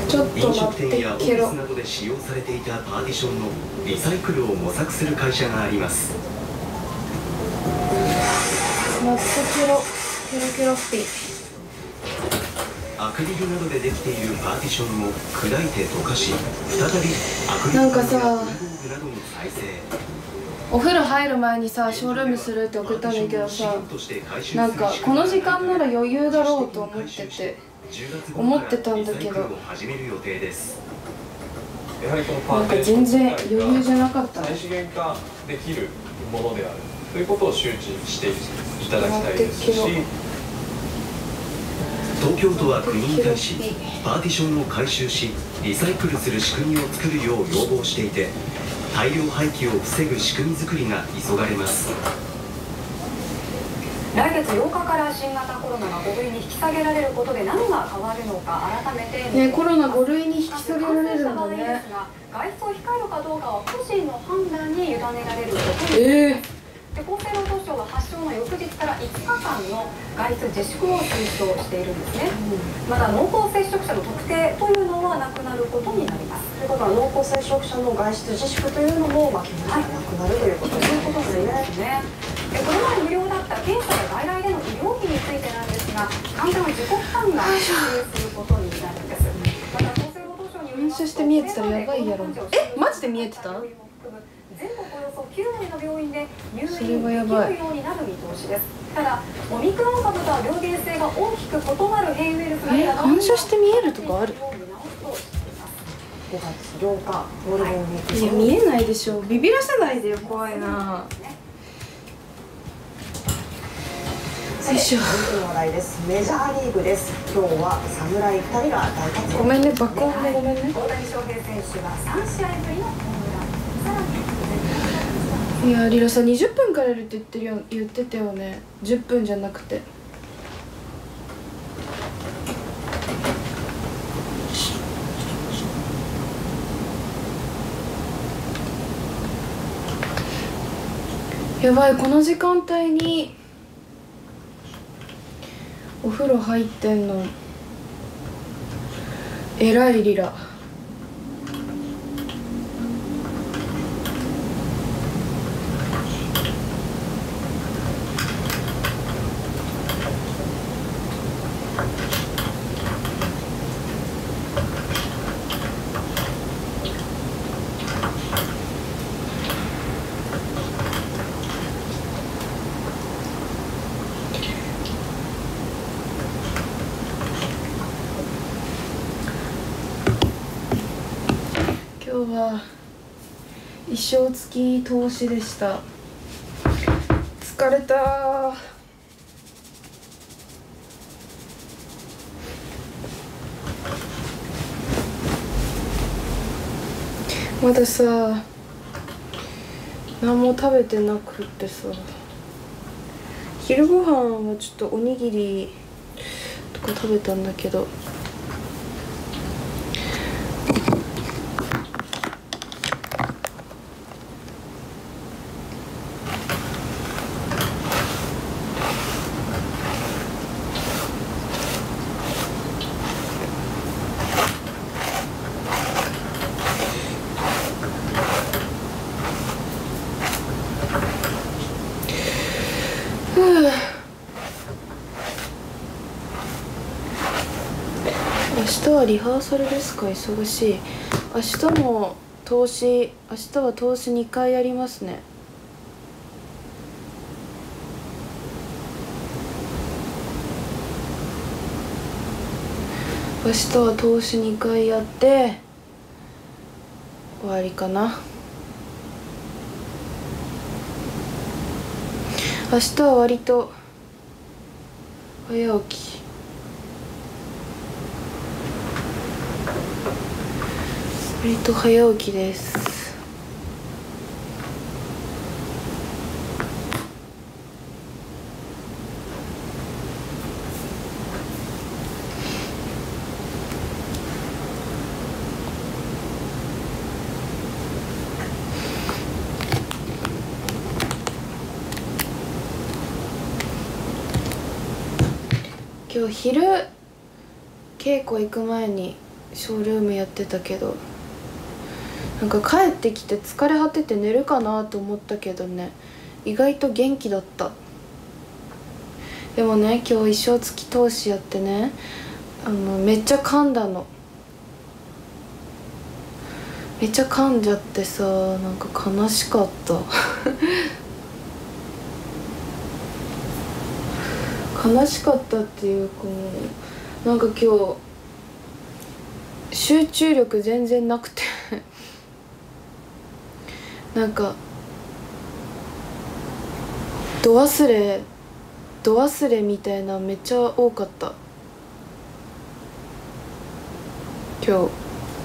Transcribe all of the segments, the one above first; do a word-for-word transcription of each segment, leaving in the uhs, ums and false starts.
ちょっと飲食待って店やオフけろ。 ィスなどで使用されていたパーティションのリサイクルを模索する会社があります。 待ってけろケロケロッピ。 アクリルなどでできているパーティションを砕いて溶かし、再びアクリルなんかさ板や文房具などに再生。 お風呂入る前にさショールームするって送ったんだけどさ、なんかこの時間なら余裕だろうと思ってて思ってたんだけど、 やはりこのパなんかーティション全然余裕じゃなかった。 再資源化できるものであるということを周知していただきたいですし、東京都は国に対しパーティションを回収しリサイクルする仕組みを作るよう要望していて、大量廃棄を防ぐ仕組み作りが急がれます。 来月ようかから新型コロナがご類に引き下げられることで何が変わるのか改めてね、コロナご類に引き下げられるんだね。 外出を控えるかどうかは個人の判断に委ねられることにえなります。で厚生労働省は発症の翌日からいつかかんの外出自粛を推奨しているんですね、うん、また濃厚接触者の特定というのはなくなることになります。 ということは濃厚接触者の外出自粛というのも、まあ、基本的になくなるということですね。 ということですね。でこれまで無料だった検査や外来での医療費についてなんですが、患者の自己負担が発生することになるんです。また厚生労働省によりますと、 反射して見えてたらやばいやろ。え、マジで見えてた？ 全国およそきゅうわりの病院で入院できるよそれはやばい。 うになる見通しです。ただオミクロン株とは病原性が大きく異なる変異ウイルスがえ、反射して見えるとかある？ ごがつようかゴールデンウィーク、 いや見えないでしょ。ビビらせないでよ、怖いな。よいしょ。 続いての話題です。メジャーリーグです。今日は侍ふたりが大活躍。 ごめんね、爆音でごめんね。 大谷翔平選手はさんしあいぶりのホームラン。さらにいやリラさんにじゅっぷんからやるって言ってるよ、言ってたよね。じゅっぷんじゃなくて。やばい、この時間帯にお風呂入ってんのえらいリラ。今日は一生付き投資でした。疲れたー。まださ何も食べてなくってさ、昼ご飯はちょっとおにぎりとか食べたんだけど、明日はリハーサルですか？忙しい。明日も投資、明日は投資にかいやりますね。明日は投資にかいやって終わりかな。明日は割と早起き。割と早起きです。今日昼稽古行く前にショールームやってたけど、なんか帰ってきて疲れ果てて寝るかなと思ったけどね、意外と元気だった。でもね、今日一生月通しやってね、あのめっちゃ噛んだの。めっちゃ噛んじゃってさ、なんか悲しかった悲しかったっていうか、もうなんか今日集中力全然なくてなんか度忘れ度忘れみたいなめっちゃ多かった今日。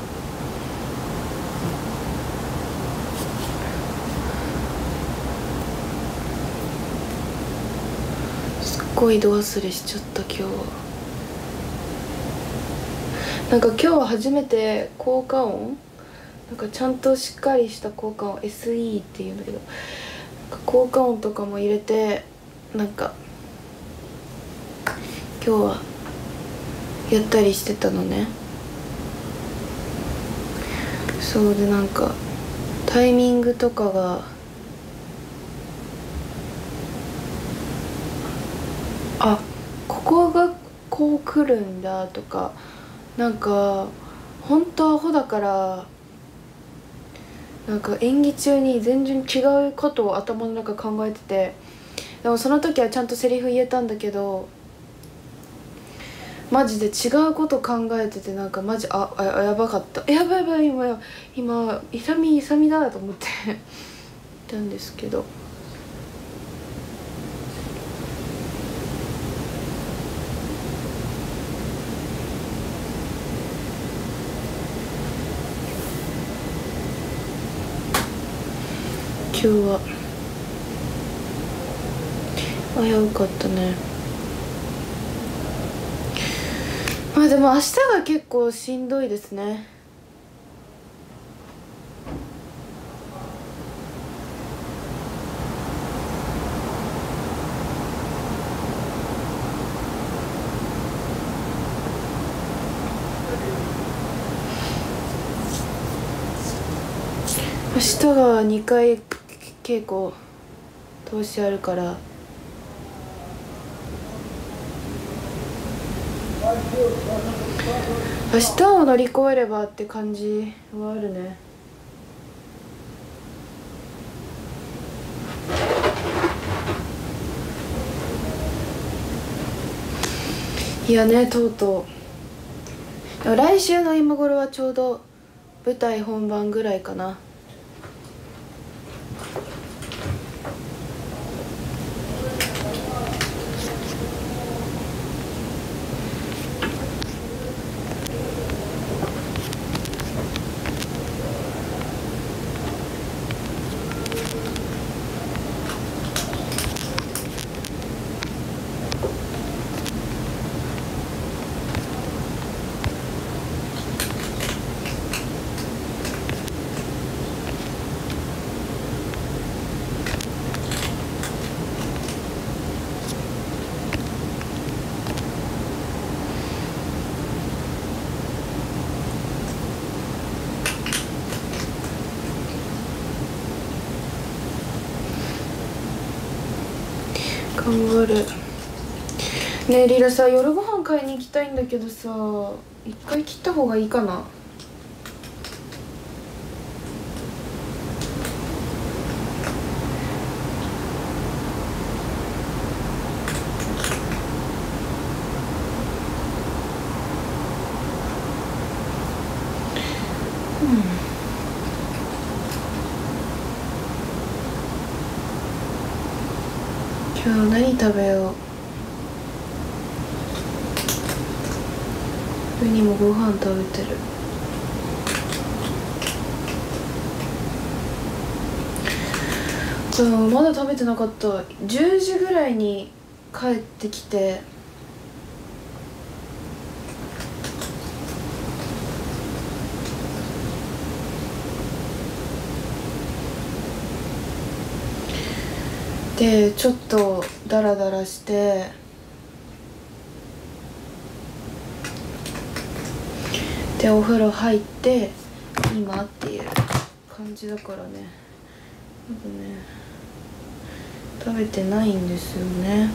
すっごい度忘れしちゃった今日は。なんか今日は初めて効果音、なんかちゃんとしっかりした効果音 エスイー っていうんだけど、なんか効果音とかも入れて、なんか今日はやったりしてたのね。そうで、なんかタイミングとかがあ、ここがこう来るんだとか、なんかほんとアホだから、なんか演技中に全然違うことを頭の中考えてて、でもその時はちゃんとセリフ言えたんだけど、マジで違うこと考えてて、なんかマジああやばかった。やばいやばい、今今勇み勇みだと思っていたんですけど。今日は危うかったね。まあでも明日が結構しんどいですね。明日がにかい稽古通しあるから、明日を乗り越えればって感じはあるね。いやね、とうとう来週の今頃はちょうど舞台本番ぐらいかな。頑張る。ねえリラさ、夜ご飯買いに行きたいんだけどさ、一回切った方がいいかな。今日何食べよう。ウニもご飯食べてる。そう、まだ食べてなかった。じゅうじぐらいに帰ってきて、でちょっとダラダラして、 でお風呂入って今っていう感じだからね、まだね食べてないんですよね。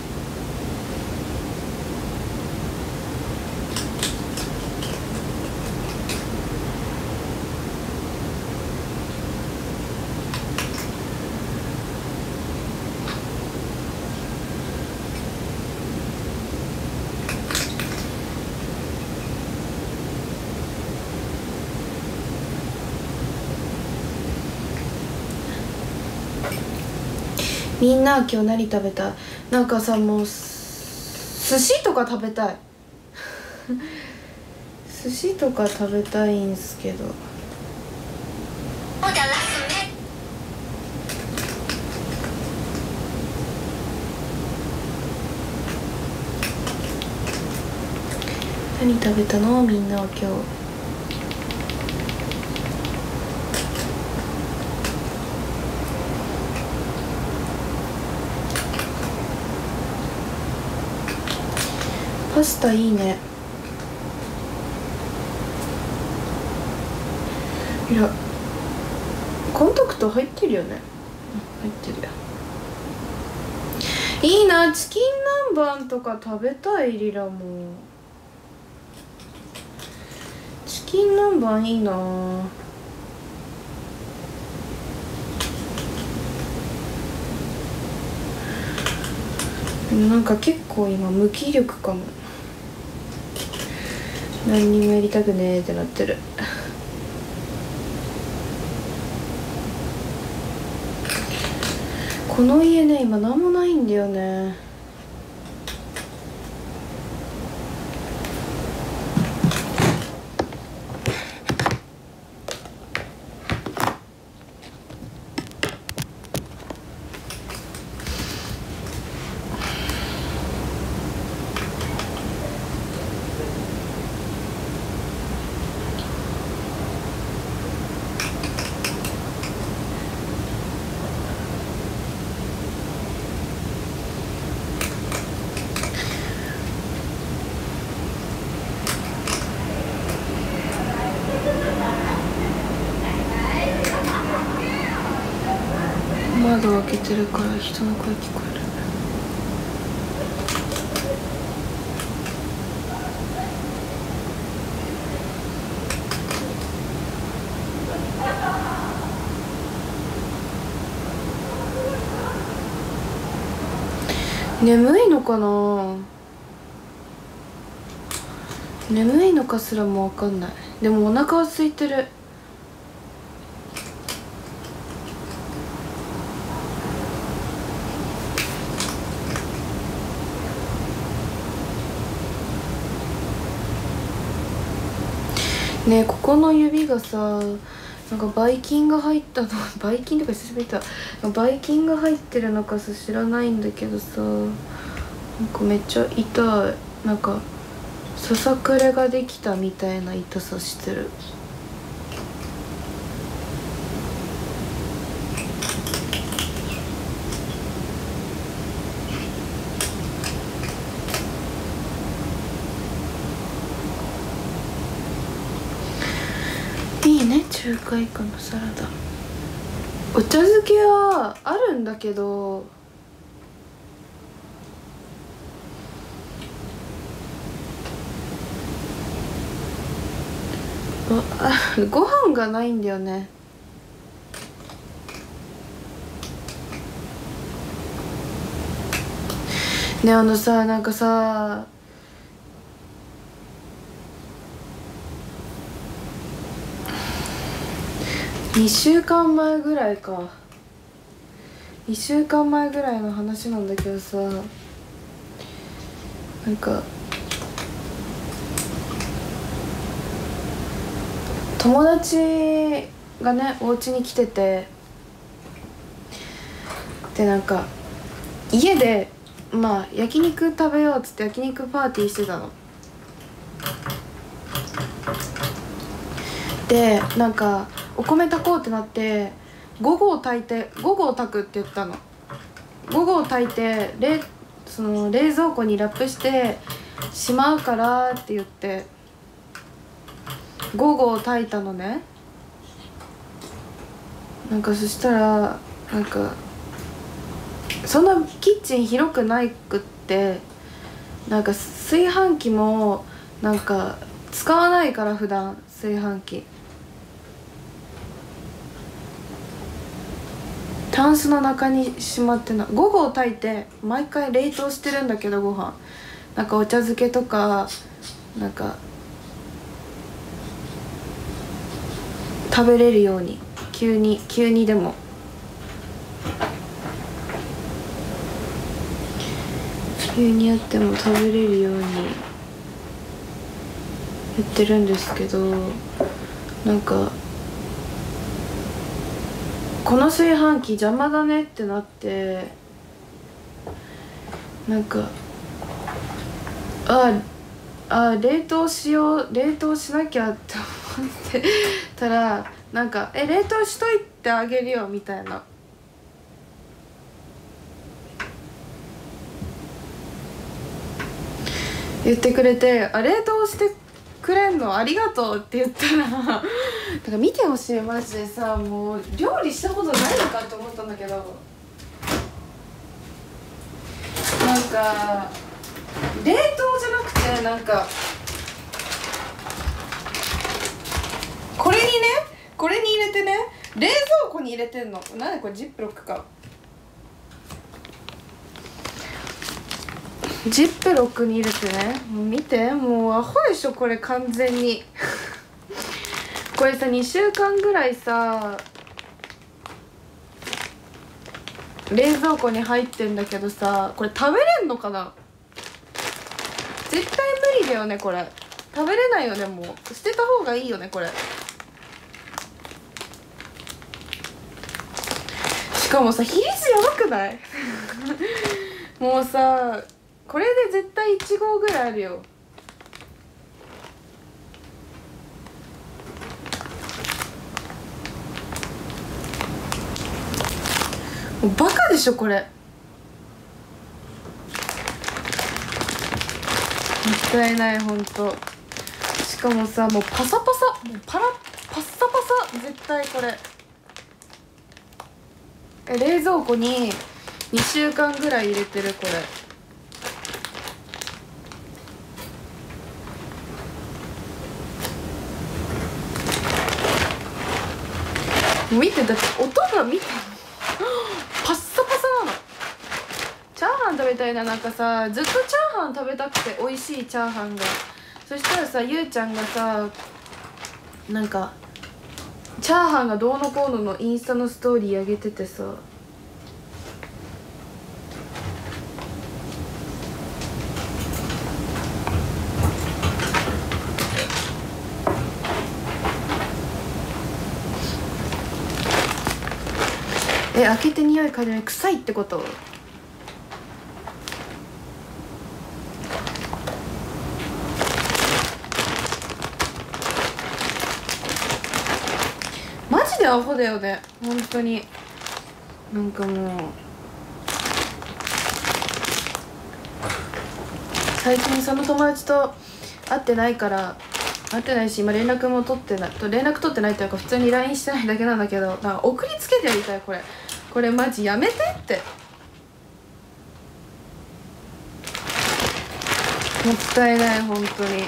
みんな今日何食べたい？なんかさ、もう寿司とか食べたい寿司とか食べたいんすけど、何食べたのみんなは今日。パスタいいね。いや、コンタクト入ってるよね。入ってるよ。いいな、チキン南蛮とか食べたい。リラもチキン南蛮いいな。なんか結構今無気力かも。何にもやりたくねえってなってる。この家ね今何もないんだよね。窓開けてるから人の声聞こえる。眠いのかな。眠いのかすらも分かんない。でもお腹は空いてる。ねえ、ここの指がさ、なんかばい菌が入ったのばい菌とか久しぶりだ。ばい菌が入ってるのかさ知らないんだけどさ、なんかめっちゃ痛い。なんかささくれができたみたいな痛さしてる。いいね、中華以下のサラダ。お茶漬けはあるんだけど、あご飯がないんだよね。ね、あのさ、なんかさ、にしゅうかんまえぐらいかにしゅうかんまえぐらいの話なんだけどさ、なんか友達がねお家に来てて、でなんか家でまあ焼肉食べようっつって焼肉パーティーしてたの。でなんかお米炊こうってなってご合炊いてご合炊くって言ったの。ご合炊いて冷その冷蔵庫にラップしてしまうからって言って、 午後を炊いたのね。なんかそしたらなんかそんなキッチン広くないくって、なんか炊飯器もなんか使わないから、普段炊飯器タンスの中にしまってな。午後を炊いて毎回冷凍してるんだけど、ご飯なんかお茶漬けとかなんか食べれるように、急に急にでも急にやっても食べれるようにやってるんですけど、なんかこの炊飯器邪魔だねってなって、なんかああ冷凍しよう冷凍しなきゃって思ってたら、なんかえ冷凍しといてあげるよみたいな言ってくれて、あ冷凍してくれんのありがとうって言ったらだから見てほしい、マジでさ、もう料理したことないのかって思ったんだけど、なんか冷凍じゃなくて、なんかこれにねこれに入れてね、冷蔵庫に入れてんの。なんでこれジップロックか、ジップロックに入れてね、もう見て、もうアホでしょこれ完全にこれさにしゅうかんぐらいさ冷蔵庫に入ってんだけどさ、これ食べれんのかな。絶対無理だよね、これ食べれないよね。もう捨てた方がいいよねこれ。しかもさ比率やばくないもうさこれで絶対いち合ぐらいあるよ。もうバカでしょこれ。もったいないほんと。しかもさもうパサパサ、もうパラパッサパサ、絶対これえ冷蔵庫ににしゅうかんぐらい入れてるこれ。見て、だって音が見てパッサパサなの。チャーハン食べたいな。なんかさずっとチャーハン食べたくて、美味しいチャーハンが。そしたらさゆうちゃんがさなんかチャーハンがどうのこうののインスタのストーリー上げててさ、え開けて匂い嗅いでない、臭いってこと？マジでアホだよね本当に。なんかもう最近その友達と会ってないから会ってないし、今連絡も取ってないと連絡取ってないというか普通に ライン してないだけなんだけど、なんか送りつけてやりたい。これこれマジやめてって、もったいない本当に。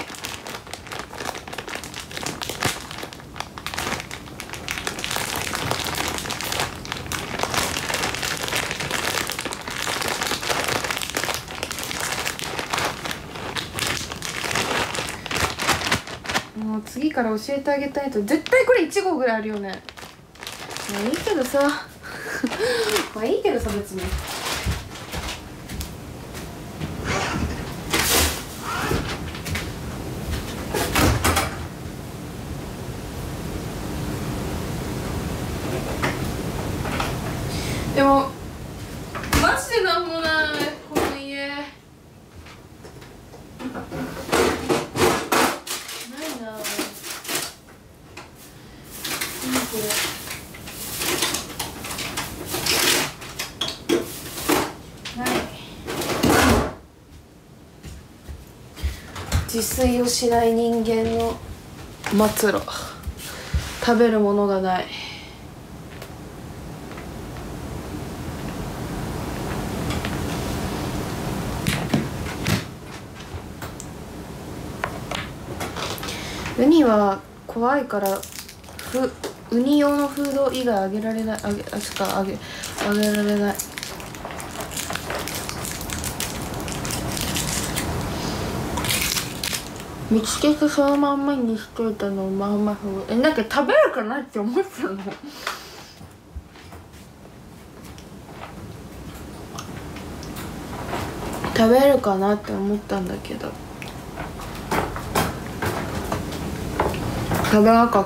もう次から教えてあげたいと。絶対これいち合ぐらいあるよね。まあいいけどさまあいいけどさ別に。でもマジでなんもないこの家。ないな。何これ。自炊をしない人間の末路、食べるものがない。ウニは怖いからふウニ用のフード以外あげられない、あげあしかあげあげられない。見つけてそのまんまにしといたのをまんまふえなんか食べるかなって思ったの。食べるかなって思ったんだけど食べなかった。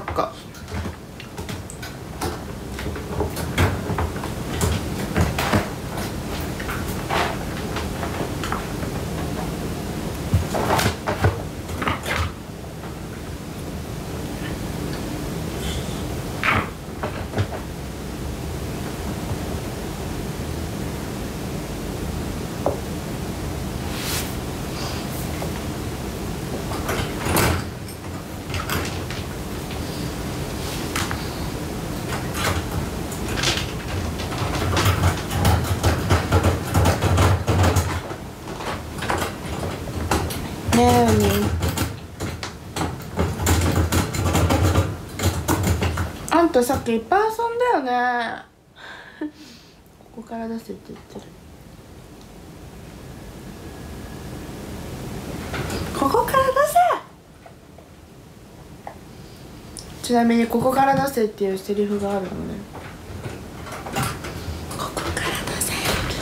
ねえウニあんたさっきいっぱい遊んだよね。ここから出せって言ってる。ここから出せ。ちなみにここから出せっていうセリフがあるのね。ここから出せ。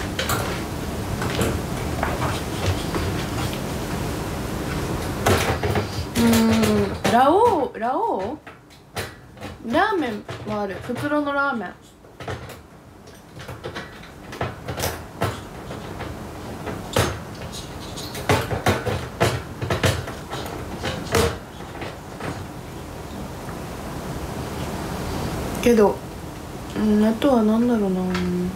うーんラオウラオウラーメンもある。袋のラーメンけど、うん、あとはなんだろうな。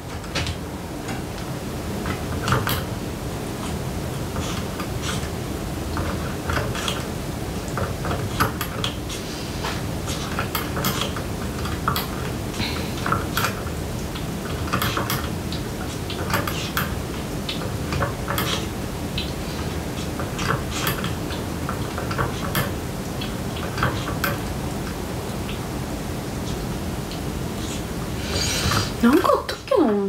なんかあったっけな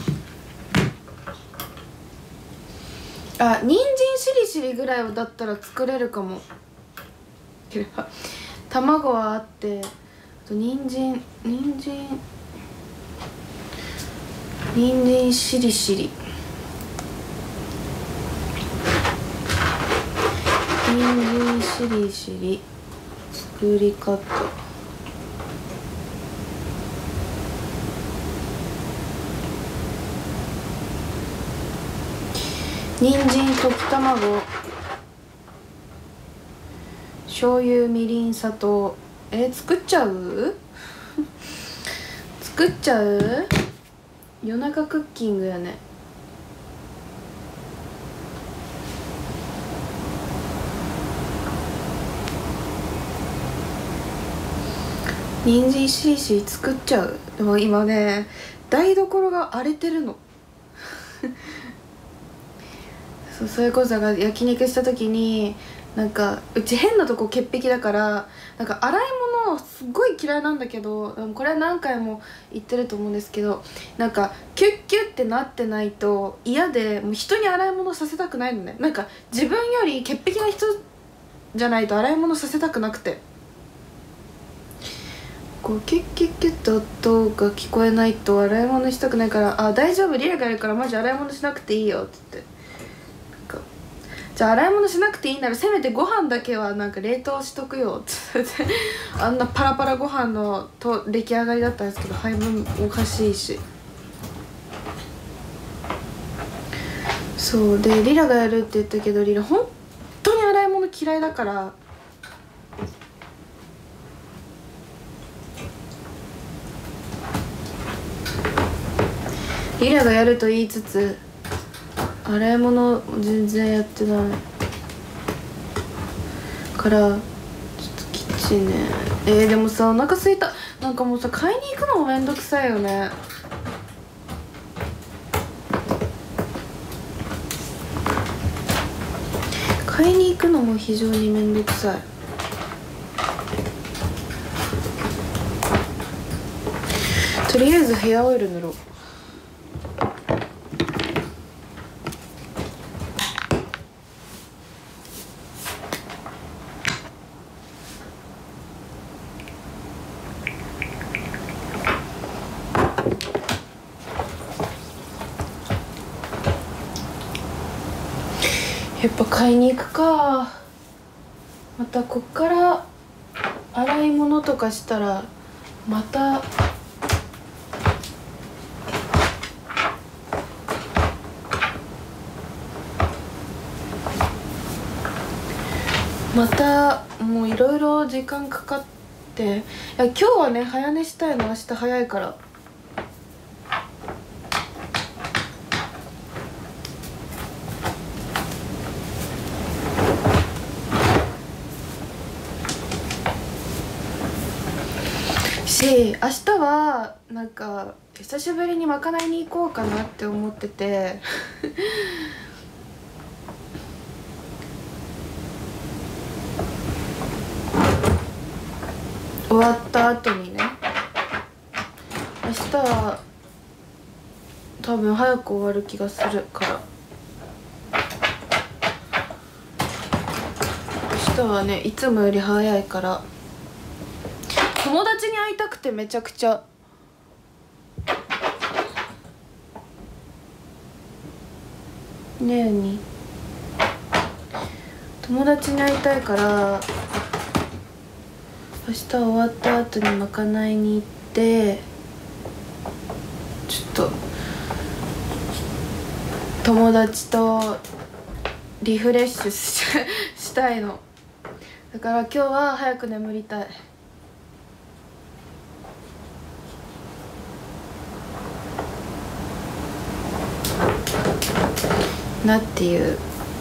あ。人参しりしりぐらいだったら作れるかも。卵はあって、あと人参人参人参しりしり人参しりしり作り方。人参、溶き卵、醤油、みりん、砂糖。えー、作っちゃう作っちゃう夜中クッキングやね。人参しりしり作っちゃう。でも今ね台所が荒れてるのそうそれこそが焼肉した時になんかうち変なとこ潔癖だからなんか洗い物すっごい嫌いなんだけど、でもこれは何回も言ってると思うんですけど、なんかキュッキュッってなってないと嫌で、もう人に洗い物させたくないのね。なんか自分より潔癖な人じゃないと洗い物させたくなくて、こうキュッキュッキュッと音が聞こえないと洗い物したくないから「あ大丈夫リラがいるからマジ洗い物しなくていいよ」って言って。じゃあ洗い物しなくていいならせめてご飯だけはなんか冷凍しとくよって言ってあんなパラパラご飯のと出来上がりだったんですけど、配分おかしいし。そうでリラがやるって言ったけど、リラ本当に洗い物嫌いだから、リラがやると言いつつ洗い物全然やってないから、ちょっとキッチしいね。えー、でもさお腹すいた。なんかもうさ買いに行くのもめんどくさいよね。買いに行くのも非常にめんどくさい。とりあえずヘアオイル塗ろう。やっぱ買いに行くか。またこっから洗い物とかしたらまたまたもういろいろ時間かかって、いや今日はね早寝したいの。明日早いから。し、明日はなんか久しぶりにまかないに行こうかなって思ってて終わった後にね、明日は多分早く終わる気がするから、明日はねいつもより早いから、友達に会いたくてめちゃくちゃねえに友達に会いたいから、明日終わった後にまかないに行ってちょっと友達とリフレッシュ し, したいの。だから今日は早く眠りたい。なっていう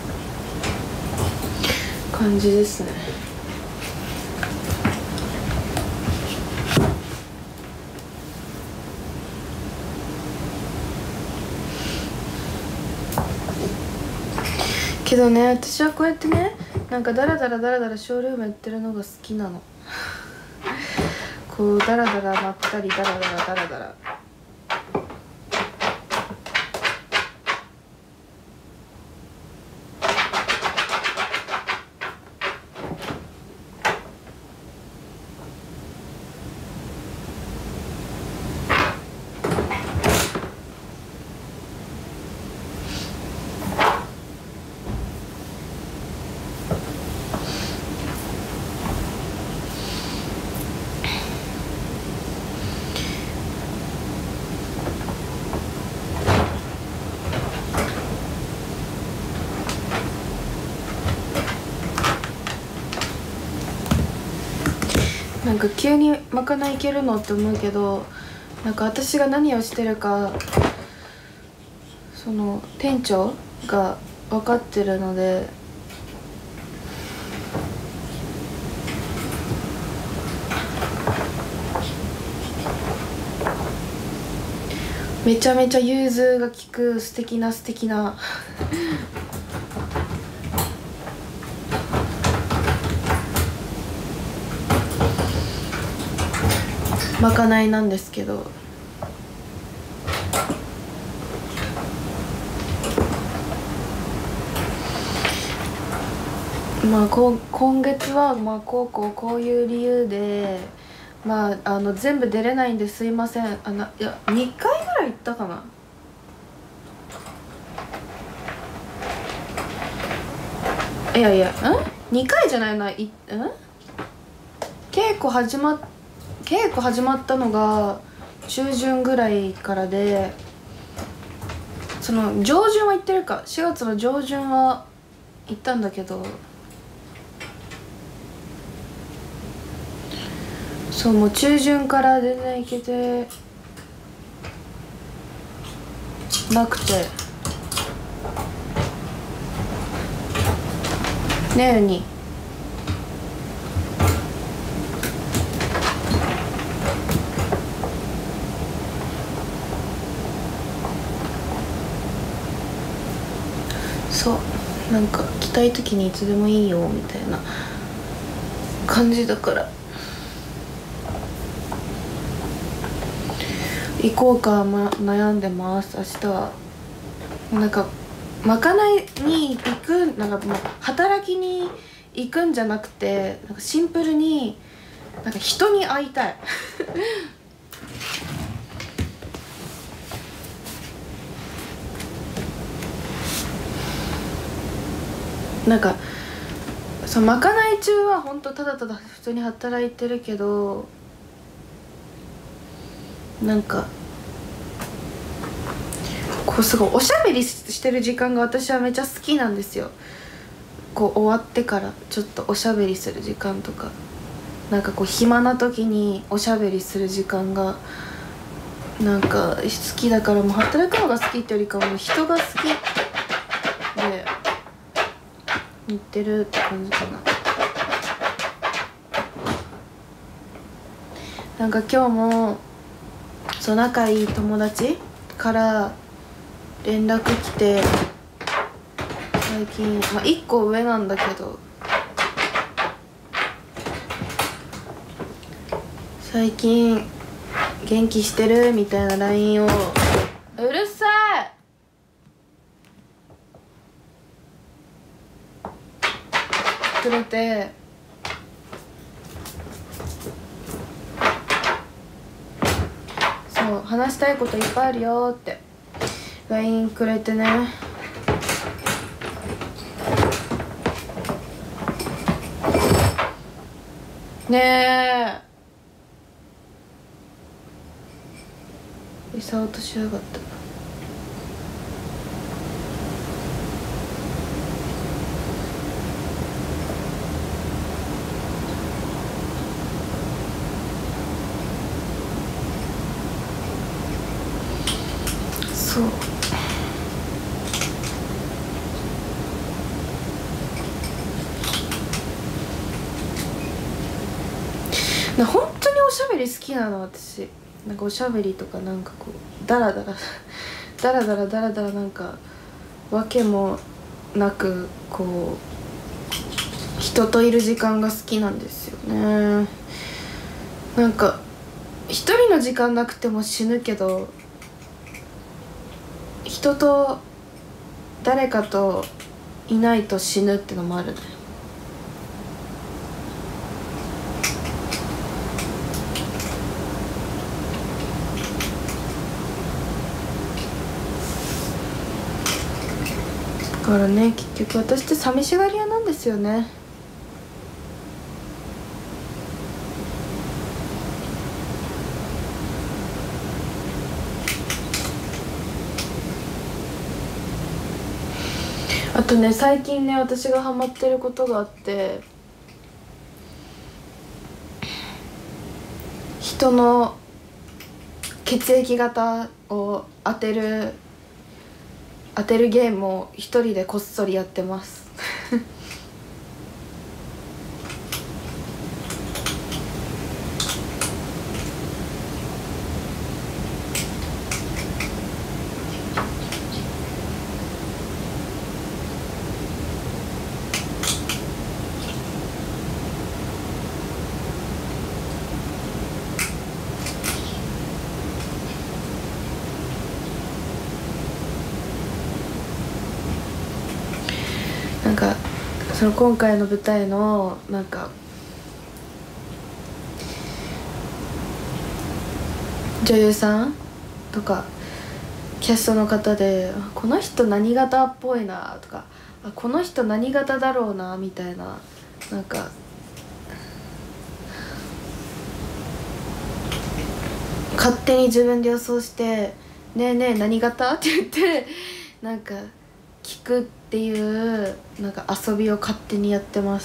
感じですね。けどね、私はこうやってね、なんかダラダラダラダラショールームやってるのが好きなの。こうダラダラまったりダラダラダラダラ。なんか急にまかないいけるのって思うけど、なんか私が何をしてるかその店長が分かってるので、めちゃめちゃ融通が利く素敵な素敵なまかないなんですけど、まあこう今月はまあこうこうこういう理由でまああの全部出れないんですいません。あのいやにかいぐらい行ったかな。いやいやんにかいじゃないな。いん稽古始まっ稽古始まったのが中旬ぐらいからで、その上旬は行ってるか、しがつの上旬は行ったんだけど、そうもう中旬から全然行けてなくてねえにそうなんか来たい時にいつでもいいよみたいな感じだから行こうか、ま、悩んでます。明日はなんかまかないに行くなんかもう働きに行くんじゃなくてなんかシンプルになんか人に会いたいなんかそうまかない中は本当ただただ普通に働いてるけどなんかこうすごいおしゃべりしてる時間が私はめっちゃ好きなんですよ。こう終わってからちょっとおしゃべりする時間とかなんかこう暇な時におしゃべりする時間がなんか好きだからもう働くのが好きってよりかも人が好きで言ってるって感じかな。なんか今日もそう仲いい友達から連絡来て最近、まあ、いっこ上なんだけど最近元気してるみたいな ライン をうるさいくれてそう話したいこといっぱいあるよって ライン くれてねねえ餌落としやがった。そうな本当におしゃべり好きなの私。なんかおしゃべりとかなんかこうダラダラダラダラダラダラなんかわけもなくこう人といる時間が好きなんですよね。なんか一人の時間なくても死ぬけど人と誰かといないと死ぬってのもあるね。だからね結局私って寂しがり屋なんですよね。あとね最近ね私がハマってることがあって人の血液型を当てる当てるゲームを一人でこっそりやってますなんかその今回の舞台のなんか女優さんとかキャストの方でこの人何型っぽいなとかこの人何型だろうなみたいななんか勝手に自分で予想して「ねえねえ何型?」って言ってなんか聞くっていうなんか遊びを勝手にやってます。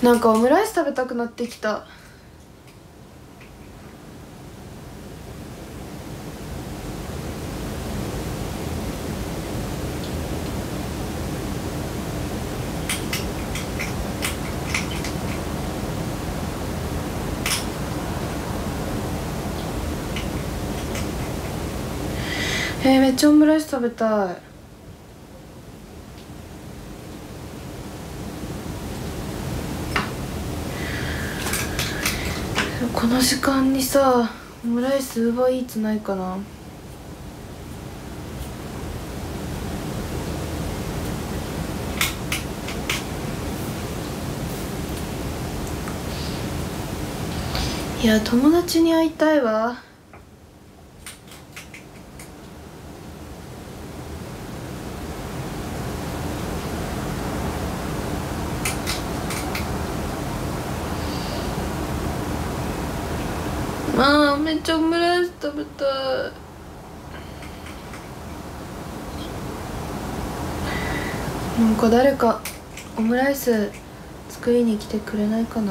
なんかオムライス食べたくなってきた。えー、めっちゃオムライス食べたい。この時間にさ、オムライスウーバーイーツないかな。いや、友達に会いたいわ。あー、めっちゃオムライス食べたい。なんか誰かオムライス作りに来てくれないかな。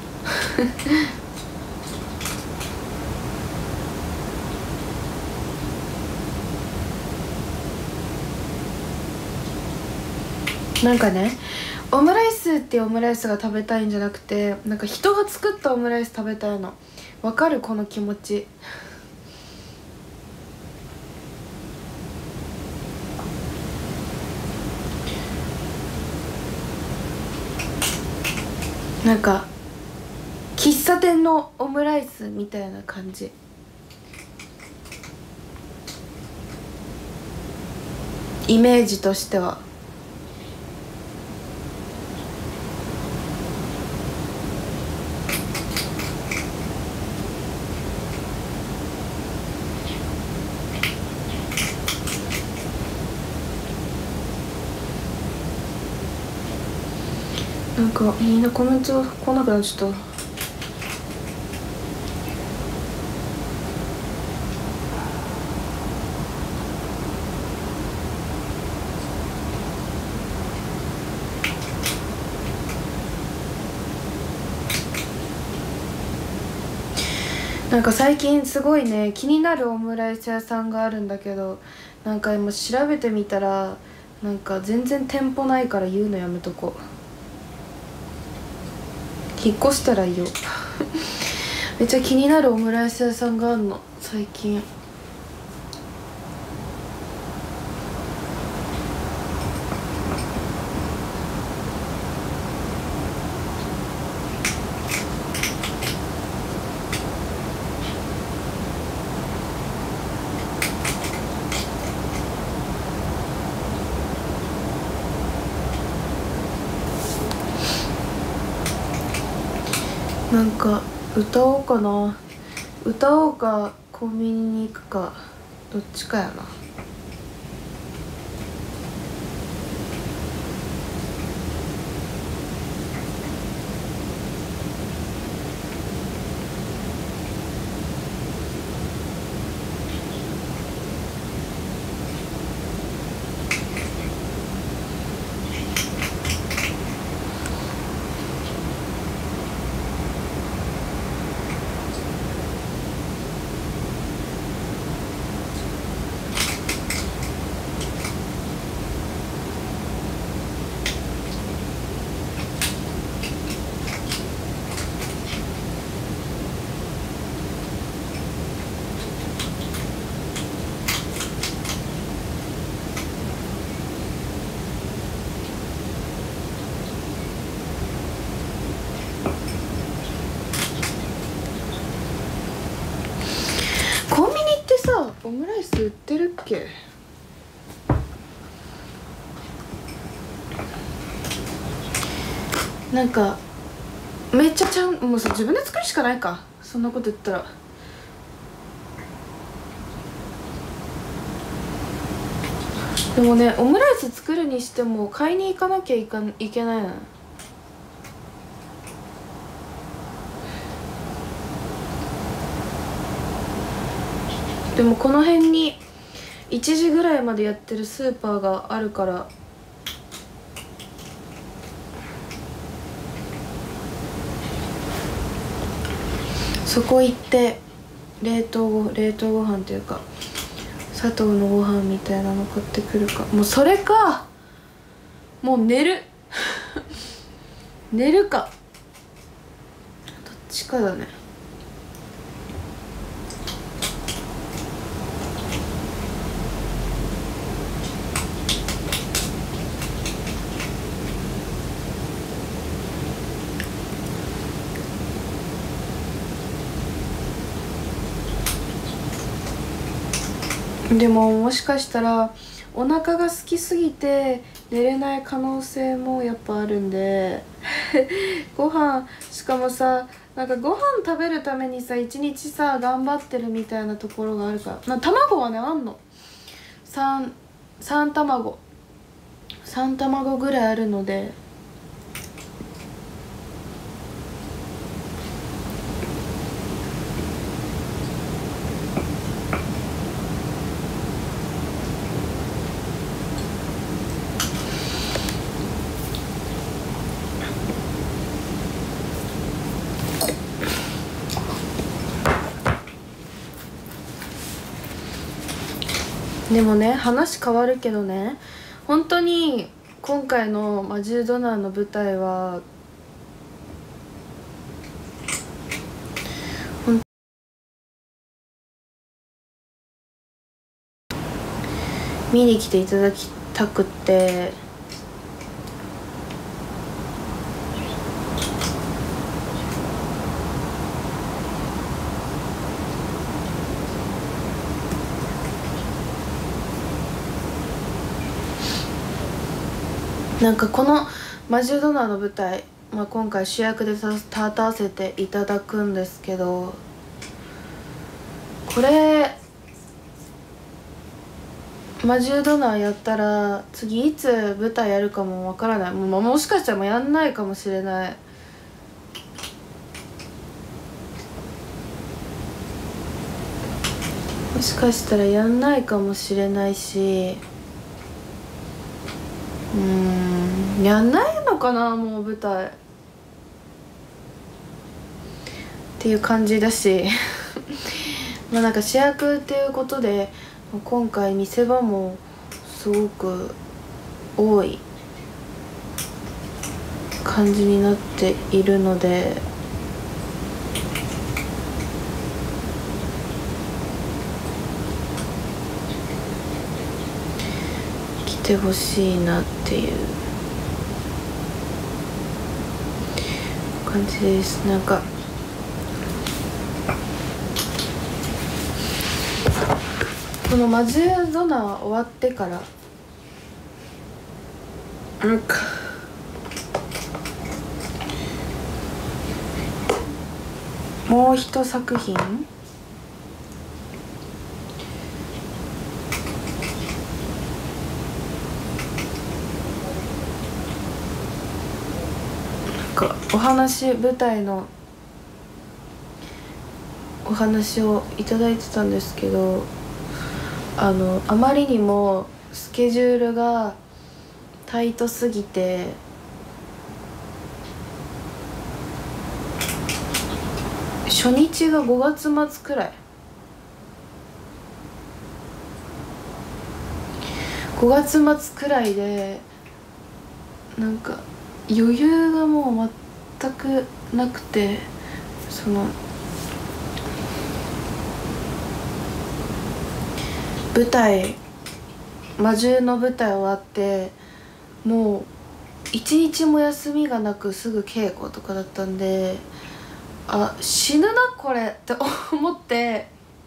なんかね、オムライスっていうオムライスが食べたいんじゃなくて、なんか人が作ったオムライス食べたいの。わかる？この気持ち。なんか喫茶店のオムライスみたいな感じ。イメージとしては。なんかみんなコメント来なくなっちゃった。なんか最近すごいね、気になるオムライス屋さんがあるんだけど、なんか今調べてみたらなんか全然店舗ないから言うのやめとこう。引っ越したらいいよ。めっちゃ気になるオムライス屋さんがあるの最近。なんか歌おうかな。歌おうかコンビニに行くかどっちかやな。オムライス売ってるっけ？なんかめっちゃちゃんもうさ、自分で作るしかないか、そんなこと言ったら。でもね、オムライス作るにしても買いに行かなきゃいかいけないな。でもこの辺にいちじぐらいまでやってるスーパーがあるから、 そこ行って冷凍ご冷凍ご飯っていうか砂糖のご飯みたいなの買ってくるか、もうそれかもう寝る寝るかどっちかだね。でももしかしたらお腹が空きすぎて寝れない可能性もやっぱあるんでご飯しかもさ、なんかご飯食べるためにさ一日さ頑張ってるみたいなところがあるから、な卵はねあんの3、3卵3卵ぐらいあるので、でもね話変わるけどね、本当に今回の魔獣ドナーの舞台は見に来ていただきたくって、なんかこの魔獣ドナーの舞台、まあ、今回主役で立たせていただくんですけど、これ魔獣ドナーやったら次いつ舞台やるかもわからない、もうもしかしたらもうやんないかもしれない。もしかしたらやんないかもしれないし、うーんやんないのかな、もう舞台っていう感じだしまあなんか主役っていうことで今回見せ場もすごく多い感じになっているので、来てほしいなっていう感じです。なんかこの魔獣ドナー終わってからなんかもう一作品なんかお話、舞台のお話をいただいてたんですけど、あのあまりにもスケジュールがタイトすぎて初日がごがつまつくらいごがつまつくらいで、なんか余裕がもう全くなくて、その舞台魔獣の舞台終わってもう一日も休みがなくすぐ稽古とかだったんで、あ死ぬなこれって思って、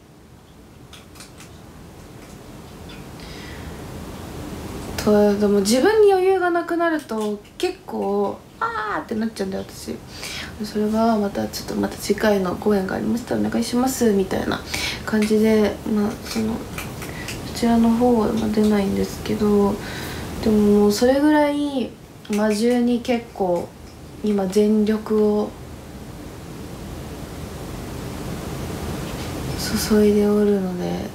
とでも自分に余裕がなくなると結構あーってなっちゃうんだよ私。それはまたちょっとまた次回の公演がありましたらお願いしますみたいな感じで、まあそのこちらの方は出ないんですけど、でももうそれぐらい魔獣に結構今全力を注いでおるので、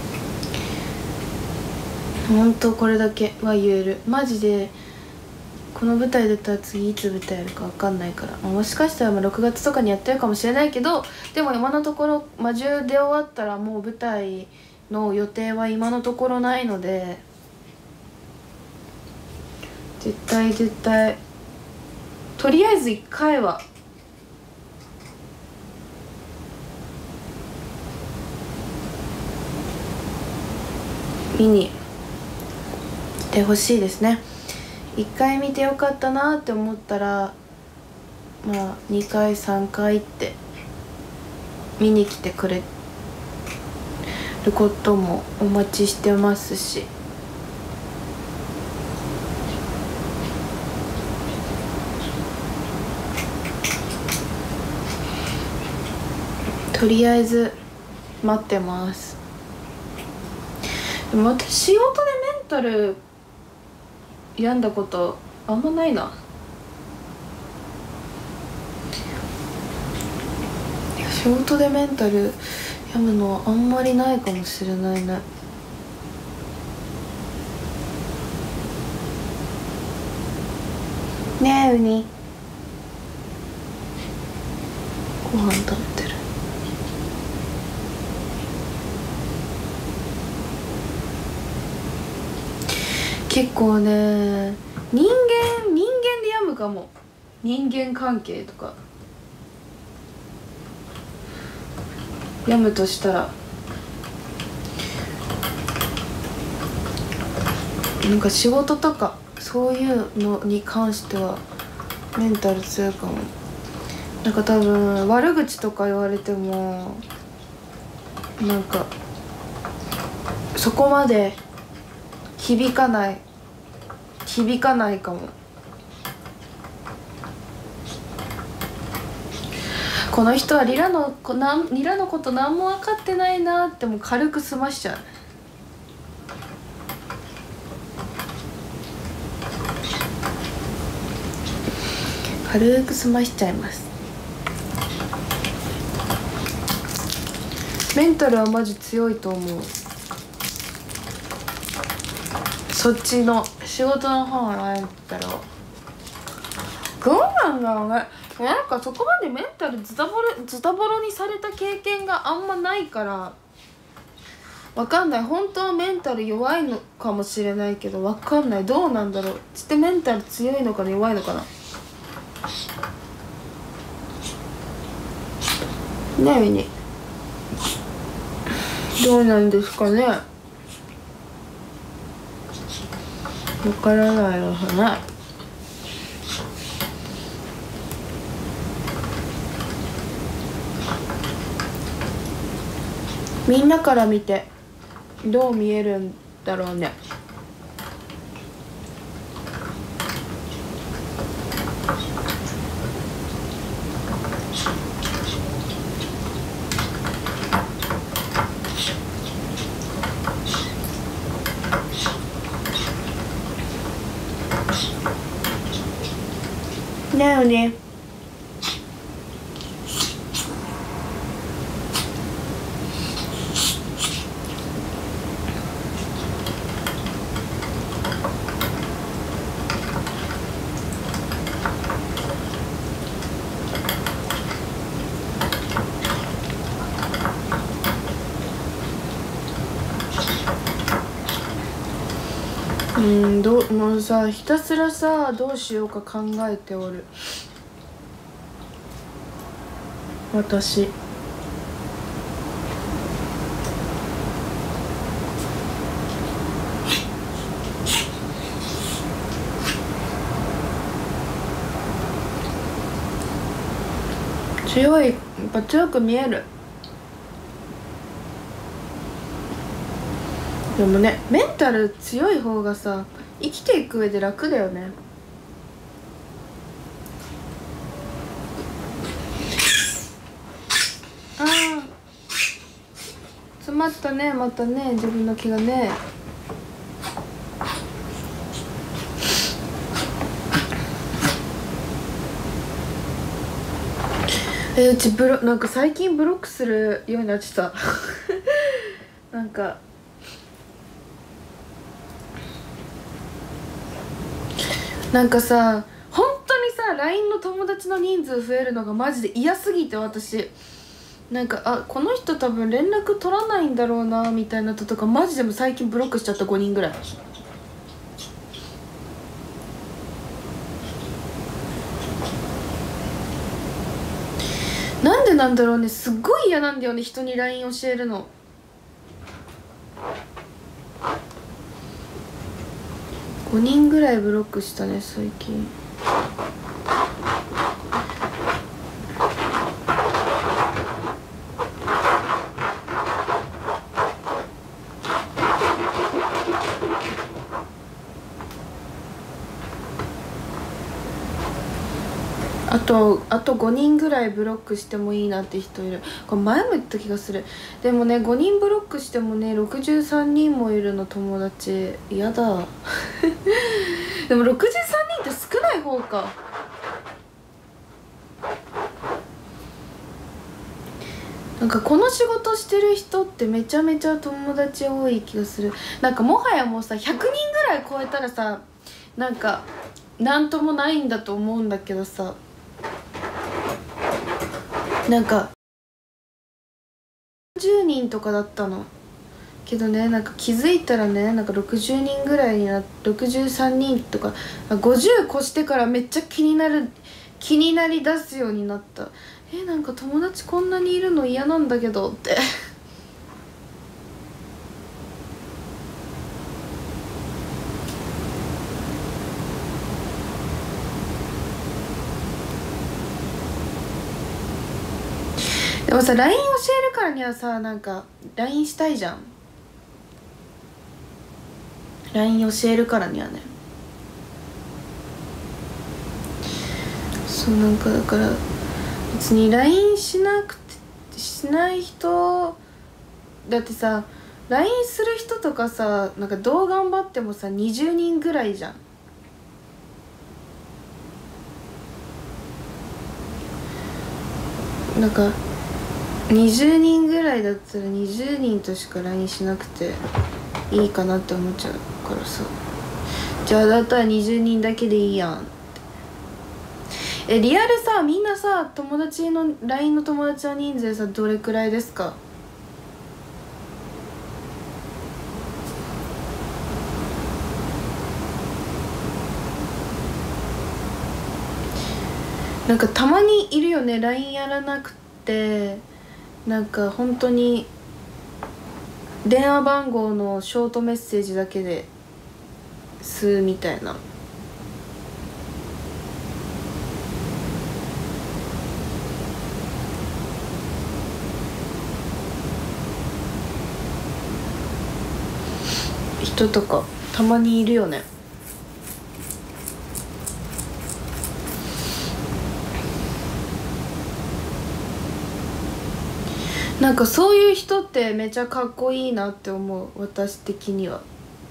本当これだけは言える。マジでこの舞台出たら次いつ舞台やるか分かんないから、まあ、もしかしたらまあろくがつとかにやってるかもしれないけど、でも今のところ魔獣で終わったらもう舞台の予定は今のところないので、絶対絶対とりあえずいっかいは見に来てほしいですね。いっかい見てよかったなって思ったら、まあにかいさんかいって見に来てくれることもお待ちしてますし、とりあえず待ってます。でも私仕事でメンタル病んだことあんまないな。仕事でメンタル病むのはあんまりないかもしれないね。ねえウニ、ご飯食べてる。結構ね、人間人間で病むかも。人間関係とか病むとしたら、なんか仕事とかそういうのに関してはメンタル強いかも。なんか多分悪口とか言われてもなんかそこまで響かない響かないかも。この人はリラのこなんリラのこと何も分かってないなってもう軽く済ましちゃう。軽く済ましちゃいます。メンタルはマジ強いと思う。そっちの仕事の方がないんだろう。どうなんだろうね。なんかそこまでメンタルズタボロズタボロにされた経験があんまないからわかんない。本当はメンタル弱いのかもしれないけどわかんない。どうなんだろう。つってメンタル強いのかな弱いのかな。ねえにどうなんですかね。わからないわね。みんなから見てどう見えるんだろうね。ねえおね。うんどうもうさひたすらさどうしようか考えておる私。強いやっぱ強く見える。でもねメンタル強い方がさ生きていく上で楽だよね。ああ詰まったねまたね自分の気がね。えうちブロなんか最近ブロックするようになってたなんかなんかさ本当にさ ライン の友達の人数増えるのがマジで嫌すぎて、私なんかあこの人多分連絡取らないんだろうなみたいな人とかマジでも最近ブロックしちゃった。ごにんぐらい。なんでなんだろうね、すっごい嫌なんだよね人に ライン 教えるの。ごにんぐらいブロックしたね最近。あとあとごにんぐらいブロックしてもいいなって人いる。これ前も言った気がする。でもねごにんブロックしてもねろくじゅうさんにんもいるの友達。やだでもろくじゅうさんにんって少ない方か。なんかこの仕事してる人ってめちゃめちゃ友達多い気がする。なんかもはやもうさひゃくにんぐらい超えたらさなんかなんともないんだと思うんだけどさ、なんかじゅうにんとかだったのけどね、なんか気づいたらねなんかろくじゅうにんぐらいになってろくじゅうさんにんとかごじゅう越してからめっちゃ気になる気になりだすようになった。えなんか友達こんなにいるの嫌なんだけどってでもさ ライン 教えるからにはさなんか ライン したいじゃん。 ライン 教えるからにはね。そうなんかだから別に ライン しなくてしない人だってさ ライン する人とかさなんかどう頑張ってもさにじゅうにんぐらいじゃん。なんかにじゅうにんぐらいだったらにじゅうにんとしか ライン しなくていいかなって思っちゃうからさ、じゃあだったらにじゅうにんだけでいいやんって。えリアルさみんなさ友達の ライン の友達の人数さどれくらいですか？なんかたまにいるよね ライン やらなくてなんか本当に電話番号のショートメッセージだけでするみたいな。人とかたまにいるよね。なんかそういう人ってめちゃかっこいいなって思う私的には。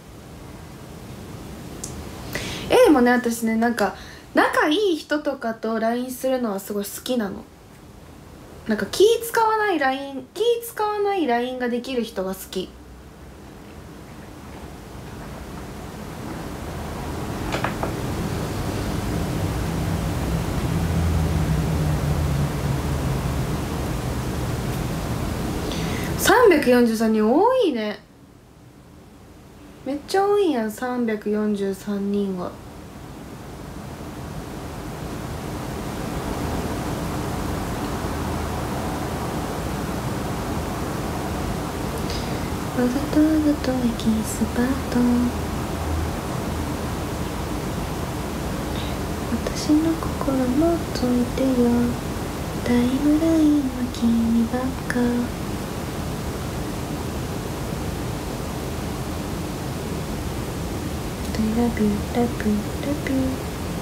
えでもね私ねなんか仲いい人とかと ライン するのはすごい好きなの。なんか気使わない ライン 気使わない ライン ができる人が好き。さんびゃくよんじゅうさんにん多いね。めっちゃ多いやんさんびゃくよんじゅうさんにんは。わざとわざとエキスパート私の心も解いてよタイムラインは君ばっかI love you, love you, love you.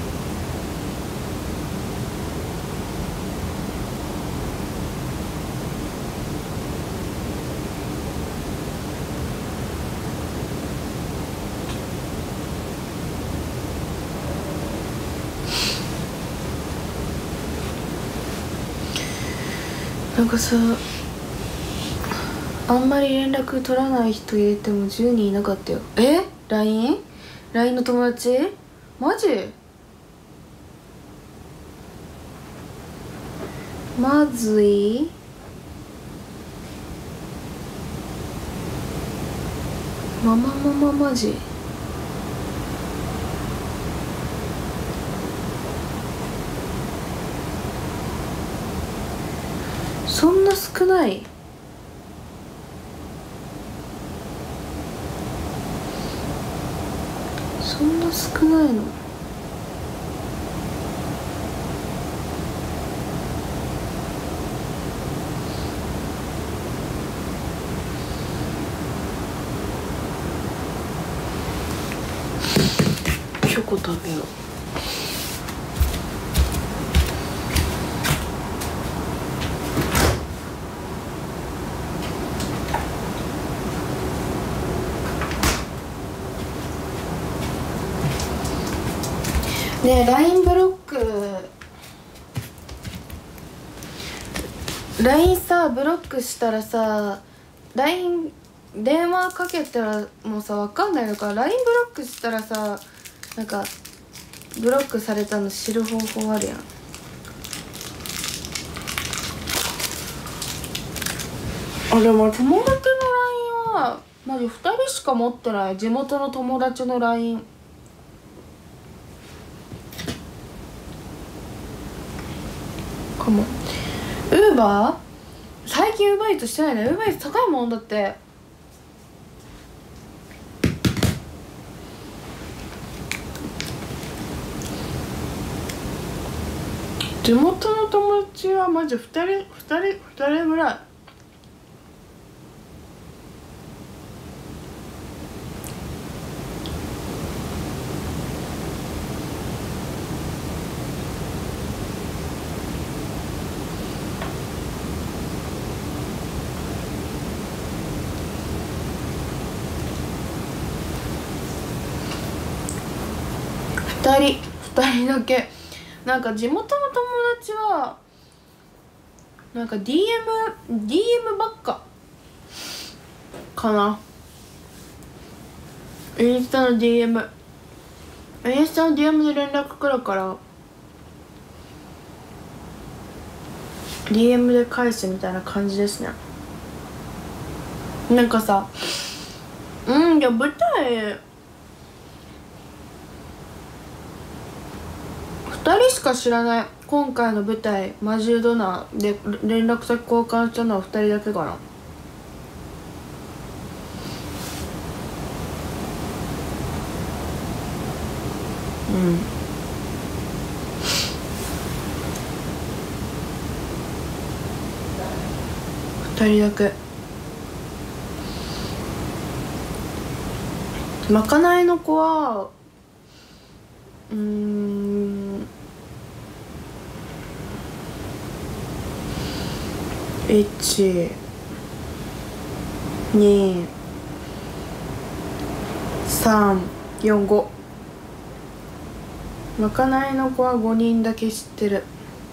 なんかさあんまり連絡取らない人入れてもじゅうにんいなかったよ。え ライン？ ライン の友達マジまずい。まままままじ。そんな少ない？そんな少ないの？チョコ食べよう。ねえ ライン ブロック ライン さブロックしたらさ ライン 電話かけたらもうさ分かんないのか。 ライン ブロックしたらさなんかブロックされたの知る方法あるやん。あでも友達の ライン はマジふたりしか持ってない。地元の友達の ラインかも。ウーバー最近ウーバーイーツしてないね。ウーバーイーツ高いもんだって。地元の友達はマジふたりふたりふたりぐらい。ふたりふたりだけ。なんか地元の友達はなんか ディーエム ディーエム ばっかかな。インスタの ディーエム インスタの ディーエム で連絡来るからディーエム で返すみたいな感じですね。なんかさうんいや舞台ふたりしか知らない。今回の舞台マジュドナで連絡先交換したのはふたりだけかな。うんふたりだけ。まかないの子はうーんいちにさんよんごまかないの子はごにんだけ知ってる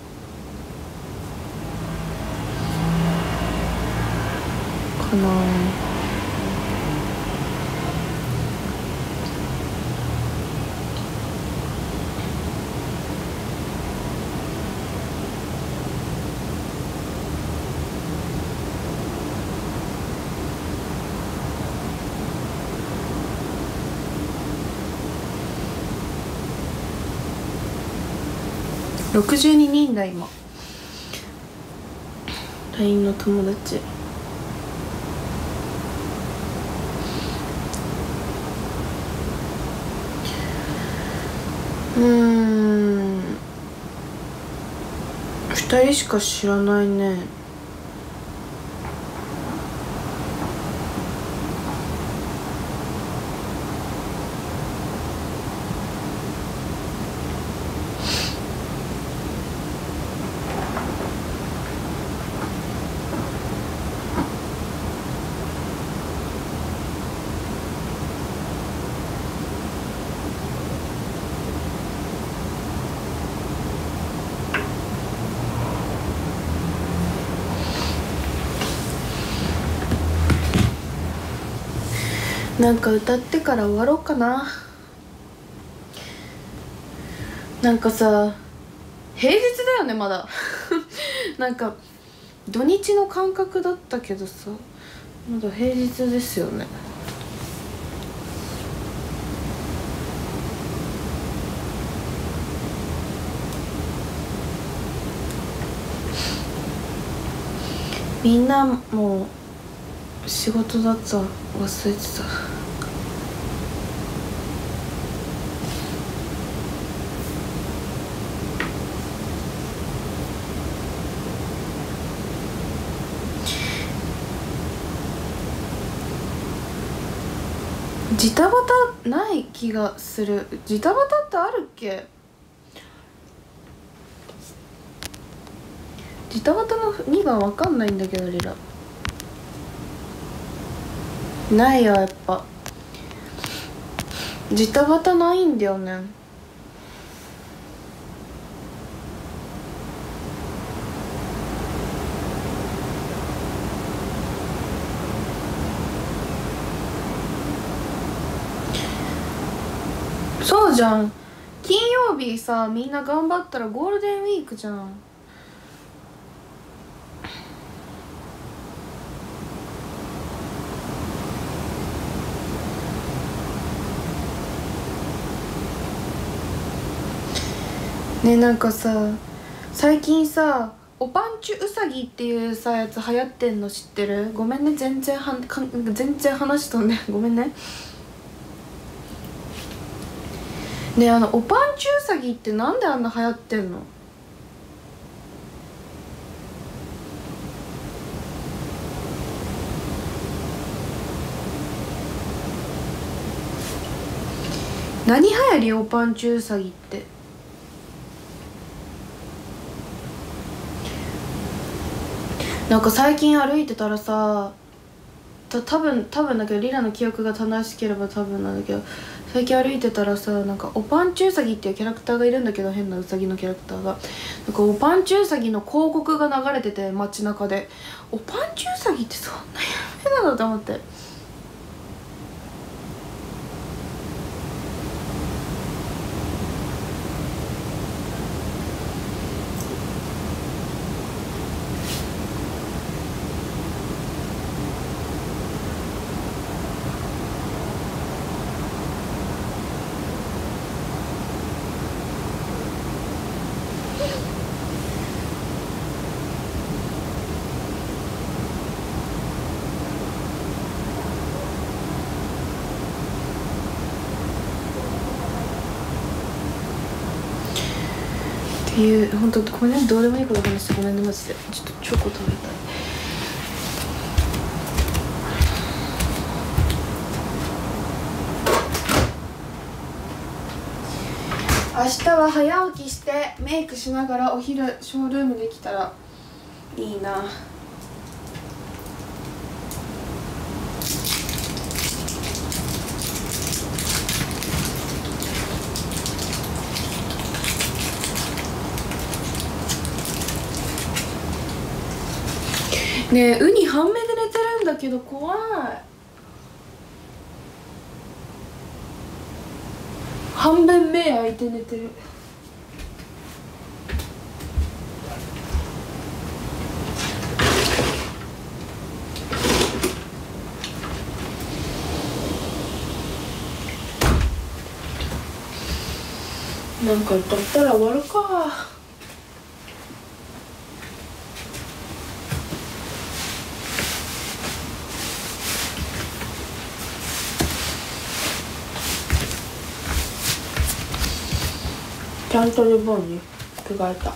かな。ろくじゅうににんだ今 ライン の友達。うーんふたりしか知らないね。なんか歌ってから終わろうかな。なんかさ平日だよねまだなんか土日の感覚だったけどさ、まだ平日ですよね。みんなもう仕事だった忘れてた。ジタバタない気がする。ジタバタってあるっけ？ジタバタのにばんわかんないんだけど、リラないよ。やっぱジタバタないんだよね。そうじゃん、金曜日さみんな頑張ったらゴールデンウィークじゃん。ね、なんかさ最近さおぱんちゅうさぎっていうさやつ流行ってんの知ってる？ごめんね、全然はんかん全然話飛んでごめんね。ね、あのおぱんちゅうさぎってなんであんな流行ってんの？何流行りおぱんちゅうさぎって。なんか最近歩いてたらさ、た多分多分だけどリラの記憶が正しければ多分なんだけど、最近歩いてたらさ、なんかおぱんちゅうさぎっていうキャラクターがいるんだけど、変なうさぎのキャラクターがなんかおぱんちゅうさぎの広告が流れてて、街中でおぱんちゅうさぎってそんな有名なのと思って。っていう、本当これね、どうでもいいこと話してごめんねマジで。ちょっとチョコ食べたい。明日は早起きしてメイクしながらお昼ショールームできたらいいな。ねえ、ウニ半目で寝てるんだけど怖い。半分目開いて寝てる。なんか歌ったら終わるか。ちゃんとリボンに着替えた。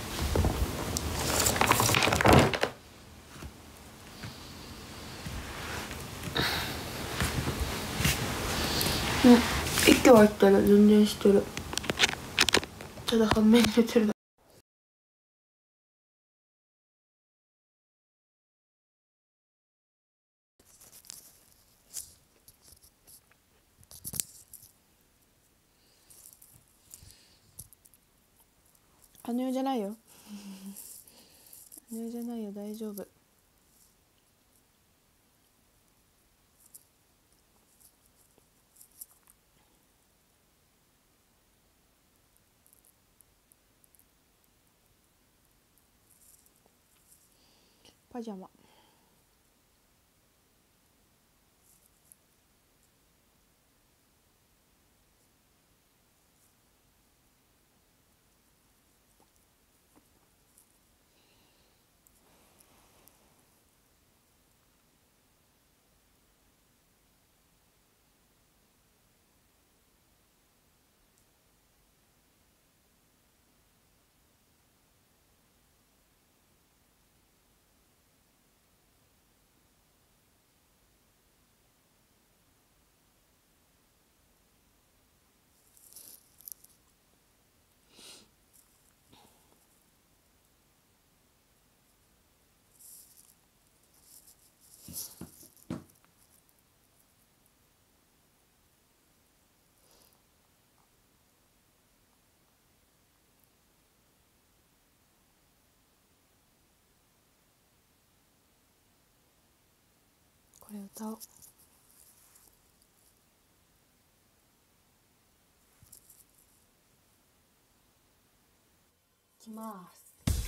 うん、息はしてる、全然してる。ただ半面寝てるだけ。あの世じゃないよあの世じゃないよ、大丈夫。 パジャマ。これ歌おう。いきます。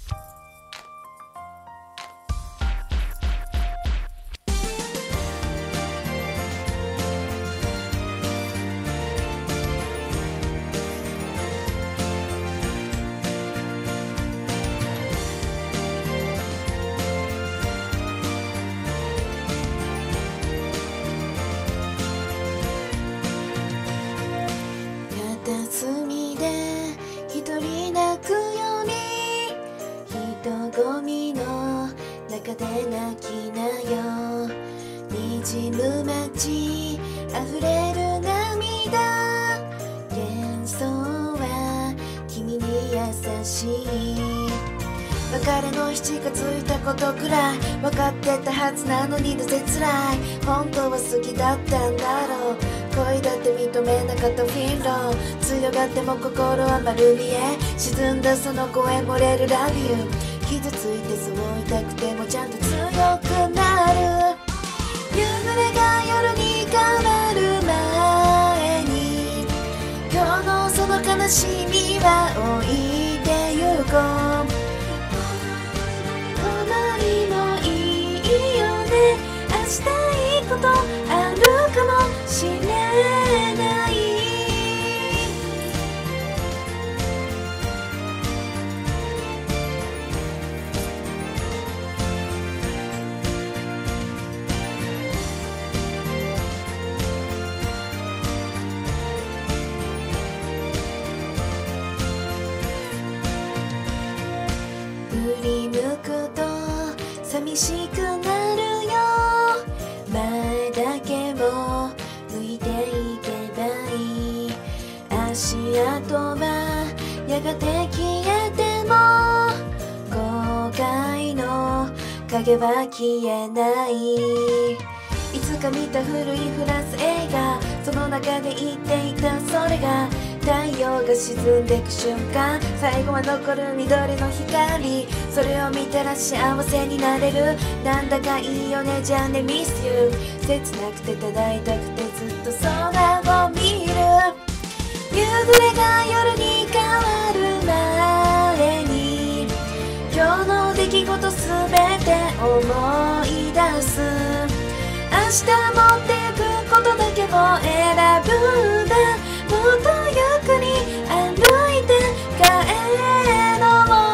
片隅で一人泣くより人混みの中で泣きなよ。滲む街溢れる涙、幻想は君に優しい。別れの日がついたことくらい分かってたはずなのになぜ辛い。本当は好きだったんだろう。恋だって認めなかったフィーロー。強がっても心は丸見え。沈んだその声漏れるラビュー。傷ついてそう痛くてもちゃんと強くなる。夕暮れが夜に変わる前に今日のその悲しみは置いてゆこう。隣もいいよね。明日いいことあるかもしれない。振り向くと寂しくなるよ。前だけも向いていけばいい。足跡はやがて消えても後悔の影は消えない。いつか見た古いフランス映画、その中で言っていたそれが太陽が沈んでく瞬間、最後は残る緑の光。それを見たら幸せになれる。なんだかいいよねじゃあね Miss you。 切なくてただいたくてずっと空を見る。夕暮れが夜に変わる前に今日の出来事すべて思い出す。明日持ってゆくことだけを選ぶんだ。もっとゆっくり歩いて帰ろう。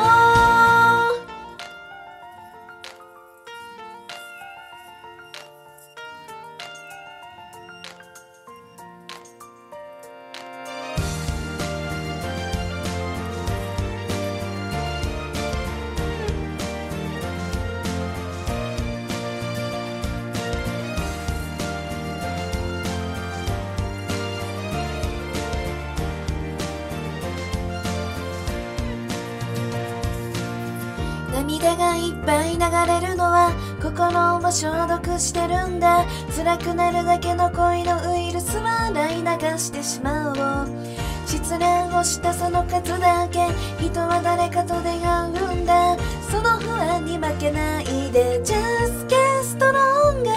涙がいっぱい流れるのは心を消毒してるんだ。辛くなるだけの恋のウイルスは洗い流してしまおう。失恋をしたその数だけ人は誰かと出会うんだ。その不安に負けないで Just get stronger。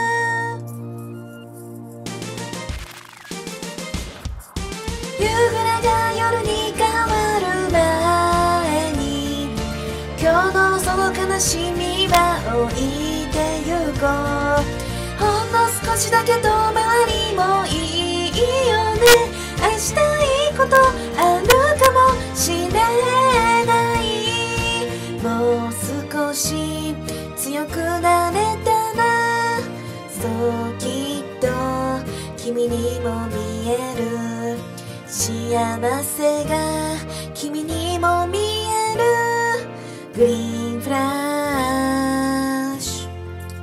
夕暮れが夜に変わる前に今日のその悲しみはいてゆこう。ほんの少しだけ遠回りもいいよね。愛したいことあるかもしれない。もう少し強くなれたら、そうきっと君にも見える。幸せが君にも見える。グリーンフラッシュ。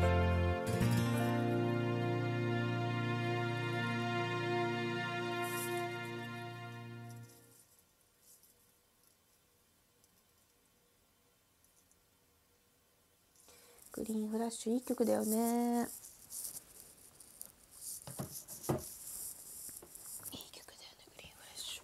グリーンフラッシュいい曲だよね。いい曲だよね、グリーンフラッシュ。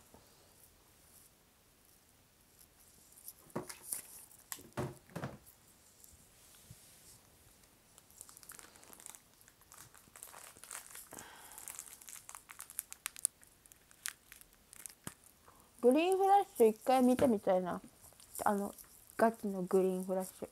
グリーンフラッシュ一回見てみたいな。あのガチのグリーンフラッシュ。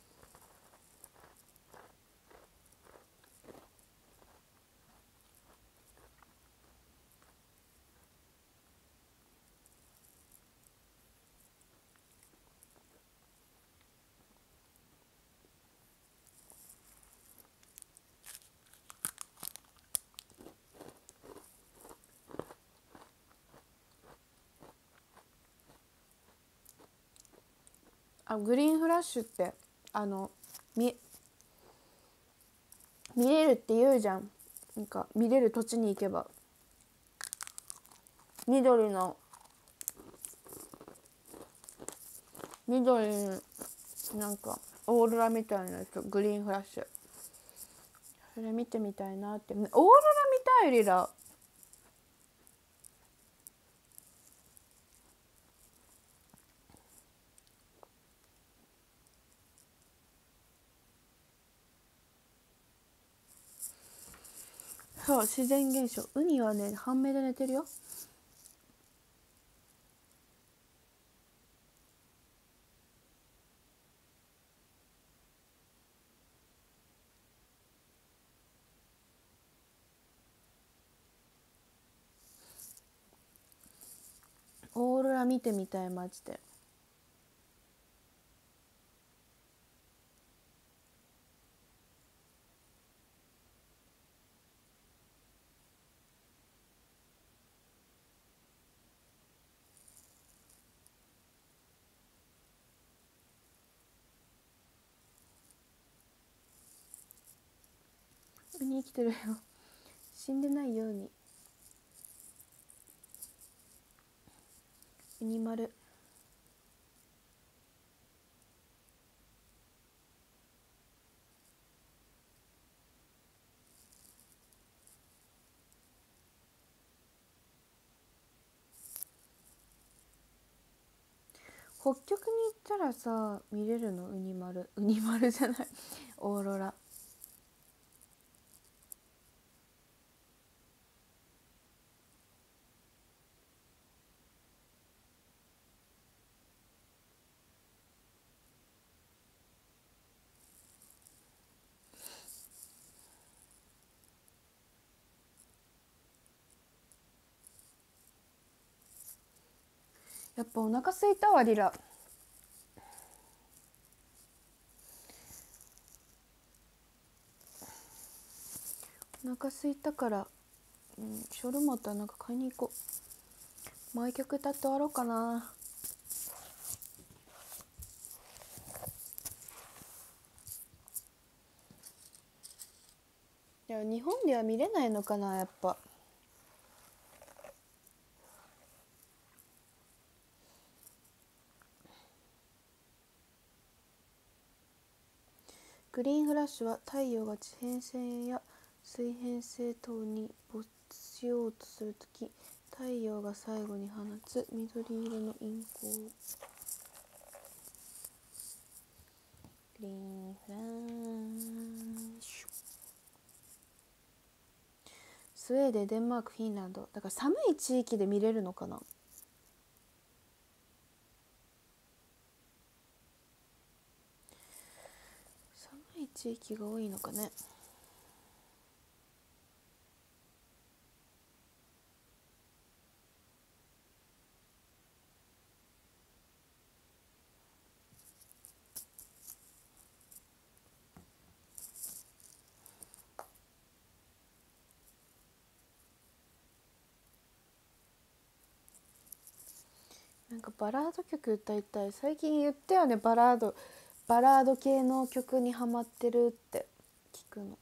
あ、グリーンフラッシュってあの見見れるって言うじゃん。なんか見れる土地に行けば緑の緑のなんかオーロラみたいなやつ、グリーンフラッシュ、それ見てみたいなって。オーロラ見たいリラ。そう、自然現象。ウニはね、半目で寝てるよ。オーロラ見てみたい、マジで。ウニ生きてるよ。死んでないように。ウニ丸。北極に行ったらさ、見れるの？ウニ丸。ウニ丸じゃないオーロラ。やっぱお腹すいたわ、リラ。お腹すいたから、うん、ショルモットはなんか買いに行こう。毎曲歌って終わろうかな。いや、日本では見れないのかな、やっぱ。グリーンフラッシュは太陽が地平線や水平線等に没しようとするとき、太陽が最後に放つ緑色の陰光。グリーンフラッシュ。スウェーデン、デンマーク、フィンランド。だから寒い地域で見れるのかな。寒い地域が多いのかね。なんかバラード曲歌いたい。最近言ったよね、バラードバラード系の曲にハマってるって聞くの。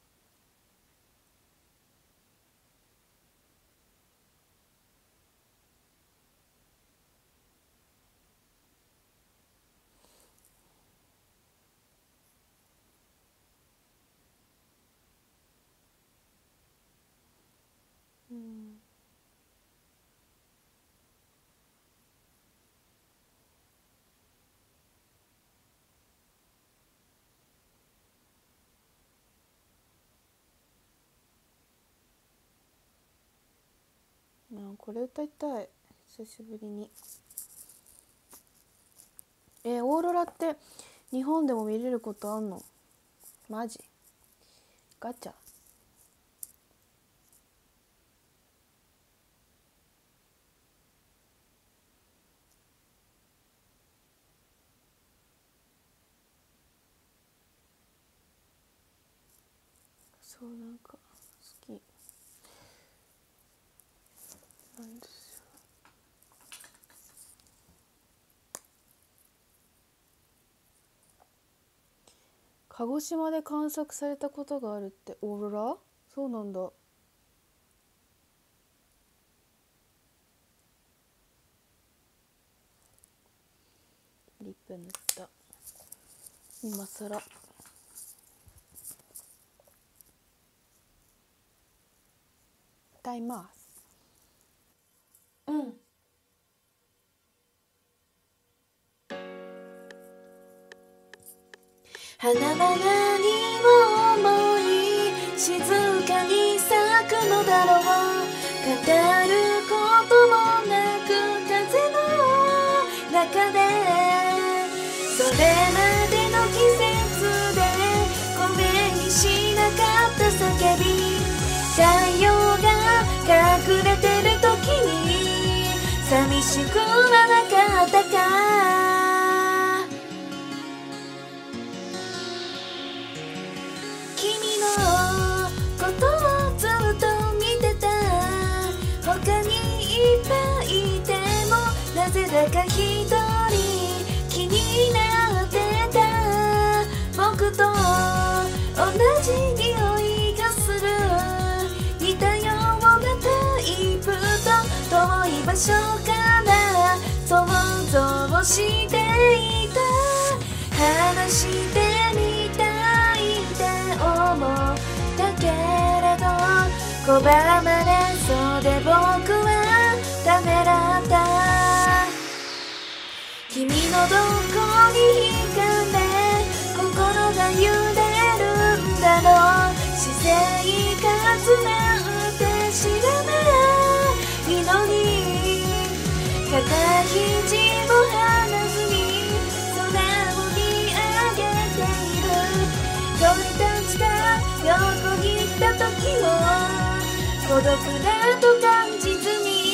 うん。これ歌いたい、久しぶりに。えー、オーロラって日本でも見れることあんの？マジ？ガチャ？そう、なんか好きなんですよ。鹿児島で観測されたことがあるってオーロラ？そうなんだ。リップ塗った。今更歌います。うん。 花々にも思い静かに咲くのだろう。語ることもなく風の中で、それまでの季節で声にしなかった叫び、太陽が隠れてる時に寂しくはなかったか。君のことをずっと見てた。他にいっぱいいてもなぜだか一人気になってた。僕と同じ匂いがする。似たようなタイプと遠い場所から想像していた。話してみたいって思ったけれど拒まれそうで僕はためらった。君のどこに惹かれ心が揺れるんだろう。私生活なんて知らないのに、肩肘も離ずに空を見上げている。鳥たちが横切った時も孤独だと感じずに、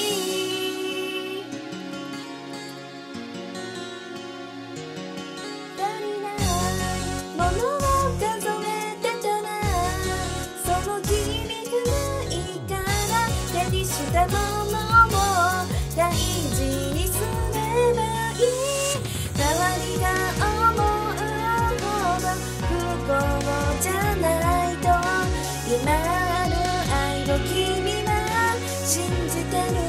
足りないものを数えてたら、その君がないから手にしたものを大事にすればいい。周りが思うほど不幸じゃないと今ある愛を君は信じてる。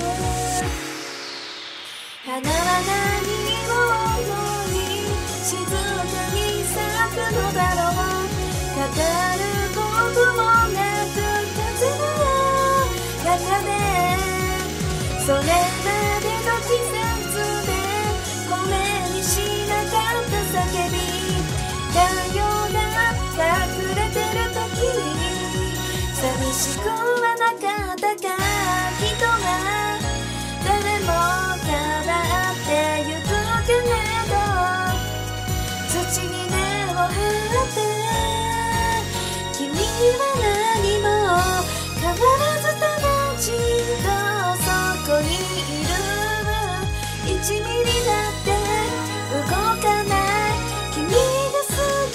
花は何を思い静かに咲くのだろう。語ることもなく風の中で、それまでの季節で声にしなかった叫び、太陽が隠れてる時に寂しくはなかったか。人が誰も変わってゆくけれど土に根を張ってわらずただじとそこにいるいちミリだって動かない君が好き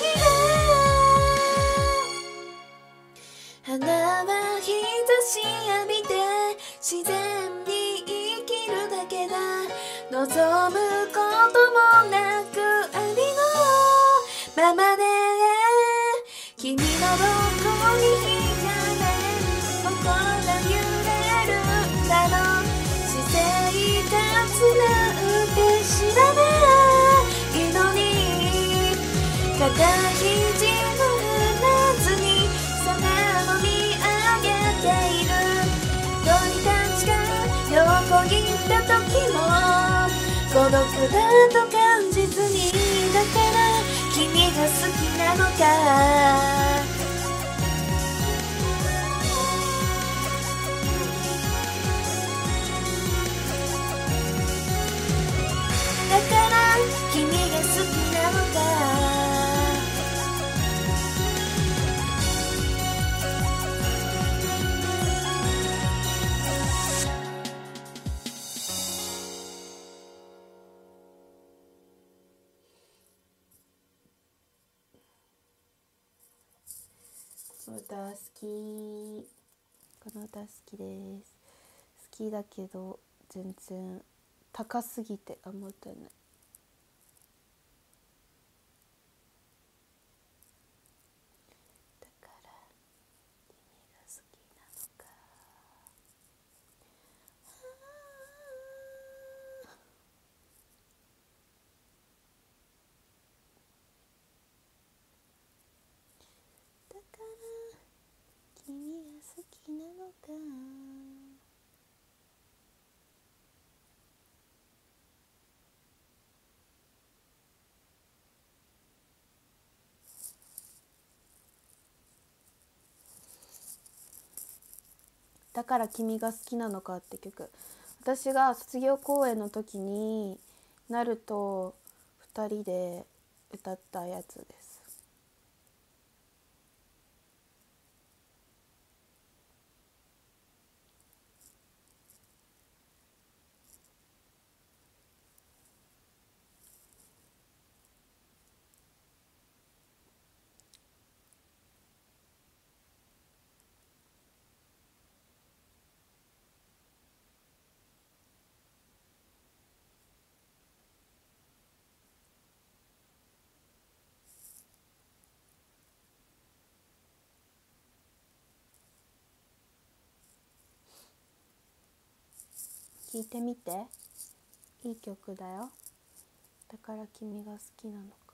だ花は日差し浴びて自然に生きるだけだ望むこともなくありのままで君のどこに惹かれ心が揺れるんだろう私生活なんて知らないのに肩肘振らずに空を見上げている鳥たちが横切った時も孤独だと感じずにだから君が好きなのかだから君が好きなのかこの歌好きこの歌好きです好きだけど全然高すぎてあんま歌えないだから君が好きなのかだから君が好きなのかだから君が好きなのかって曲私が卒業公演の時になるとふたりで歌ったやつです。聴いてみていい曲だよだから君が好きなのか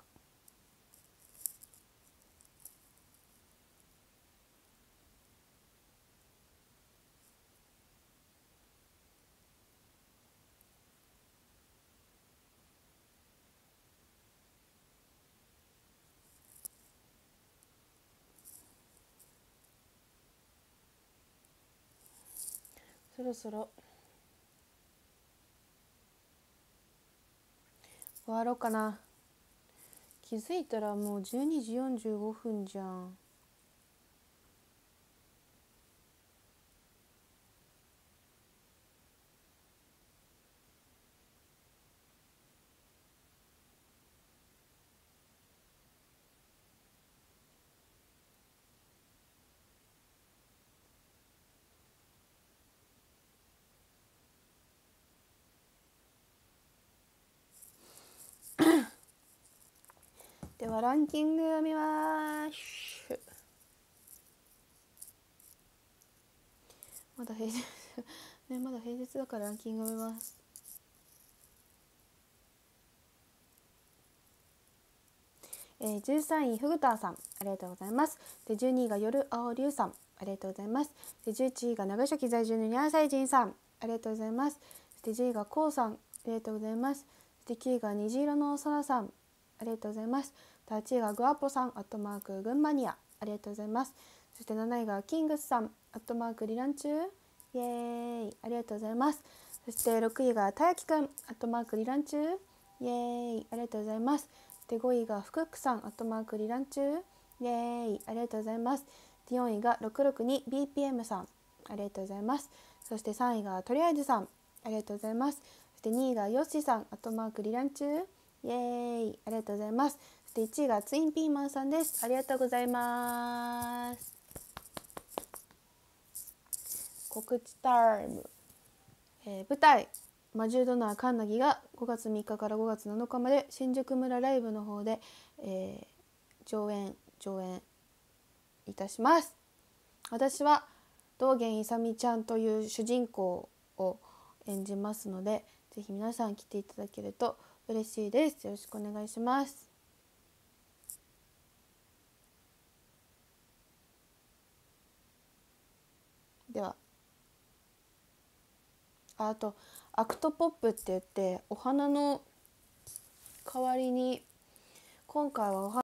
そろそろ終わろうかな気づいたらもうじゅうにじよんじゅうごふんじゃんではランキング読みまーすまだ平日ねまだ平日だからランキング読みますえー、じゅうさんいフグターさんありがとうございますでじゅうにいが夜青龍さんありがとうございますでじゅういちいが長崎在住のにゃーさいじんさんありがとうございますでじゅういがこうさんありがとうございますできゅういが虹色の空さんありがとうございますはちいがグアポさんアットマーク群馬ニアありがとうございますそしてなないがキングスさんアットマークリラン中イエーイありがとうございますそしてろくいがたやきくんアットマークリラン中イエーイありがとうございますでごいがふくくさんアットマークリラン中イエーイありがとうございますでよんいがろくろくにビーピーエム さんありがとうございます。そしてさんいがとりあえずさん、ありがとうございます。そしてにいがよっしさん、アットマークリラン中、イエーイ、ありがとうございます。そしていちいがツインピーマンさんです。ありがとうございます。告知タイム、えー、舞台魔獣ドナーカンナギがごがつみっかからごがつなのかまで新宿村ライブの方で、えー、上演上演いたします。私は道元いさみちゃんという主人公を演じますので、ぜひ皆さん来ていただけると嬉しいです。よろしくお願いします。では、あ、あとアクトポップって言ってお花の代わりに今回はお花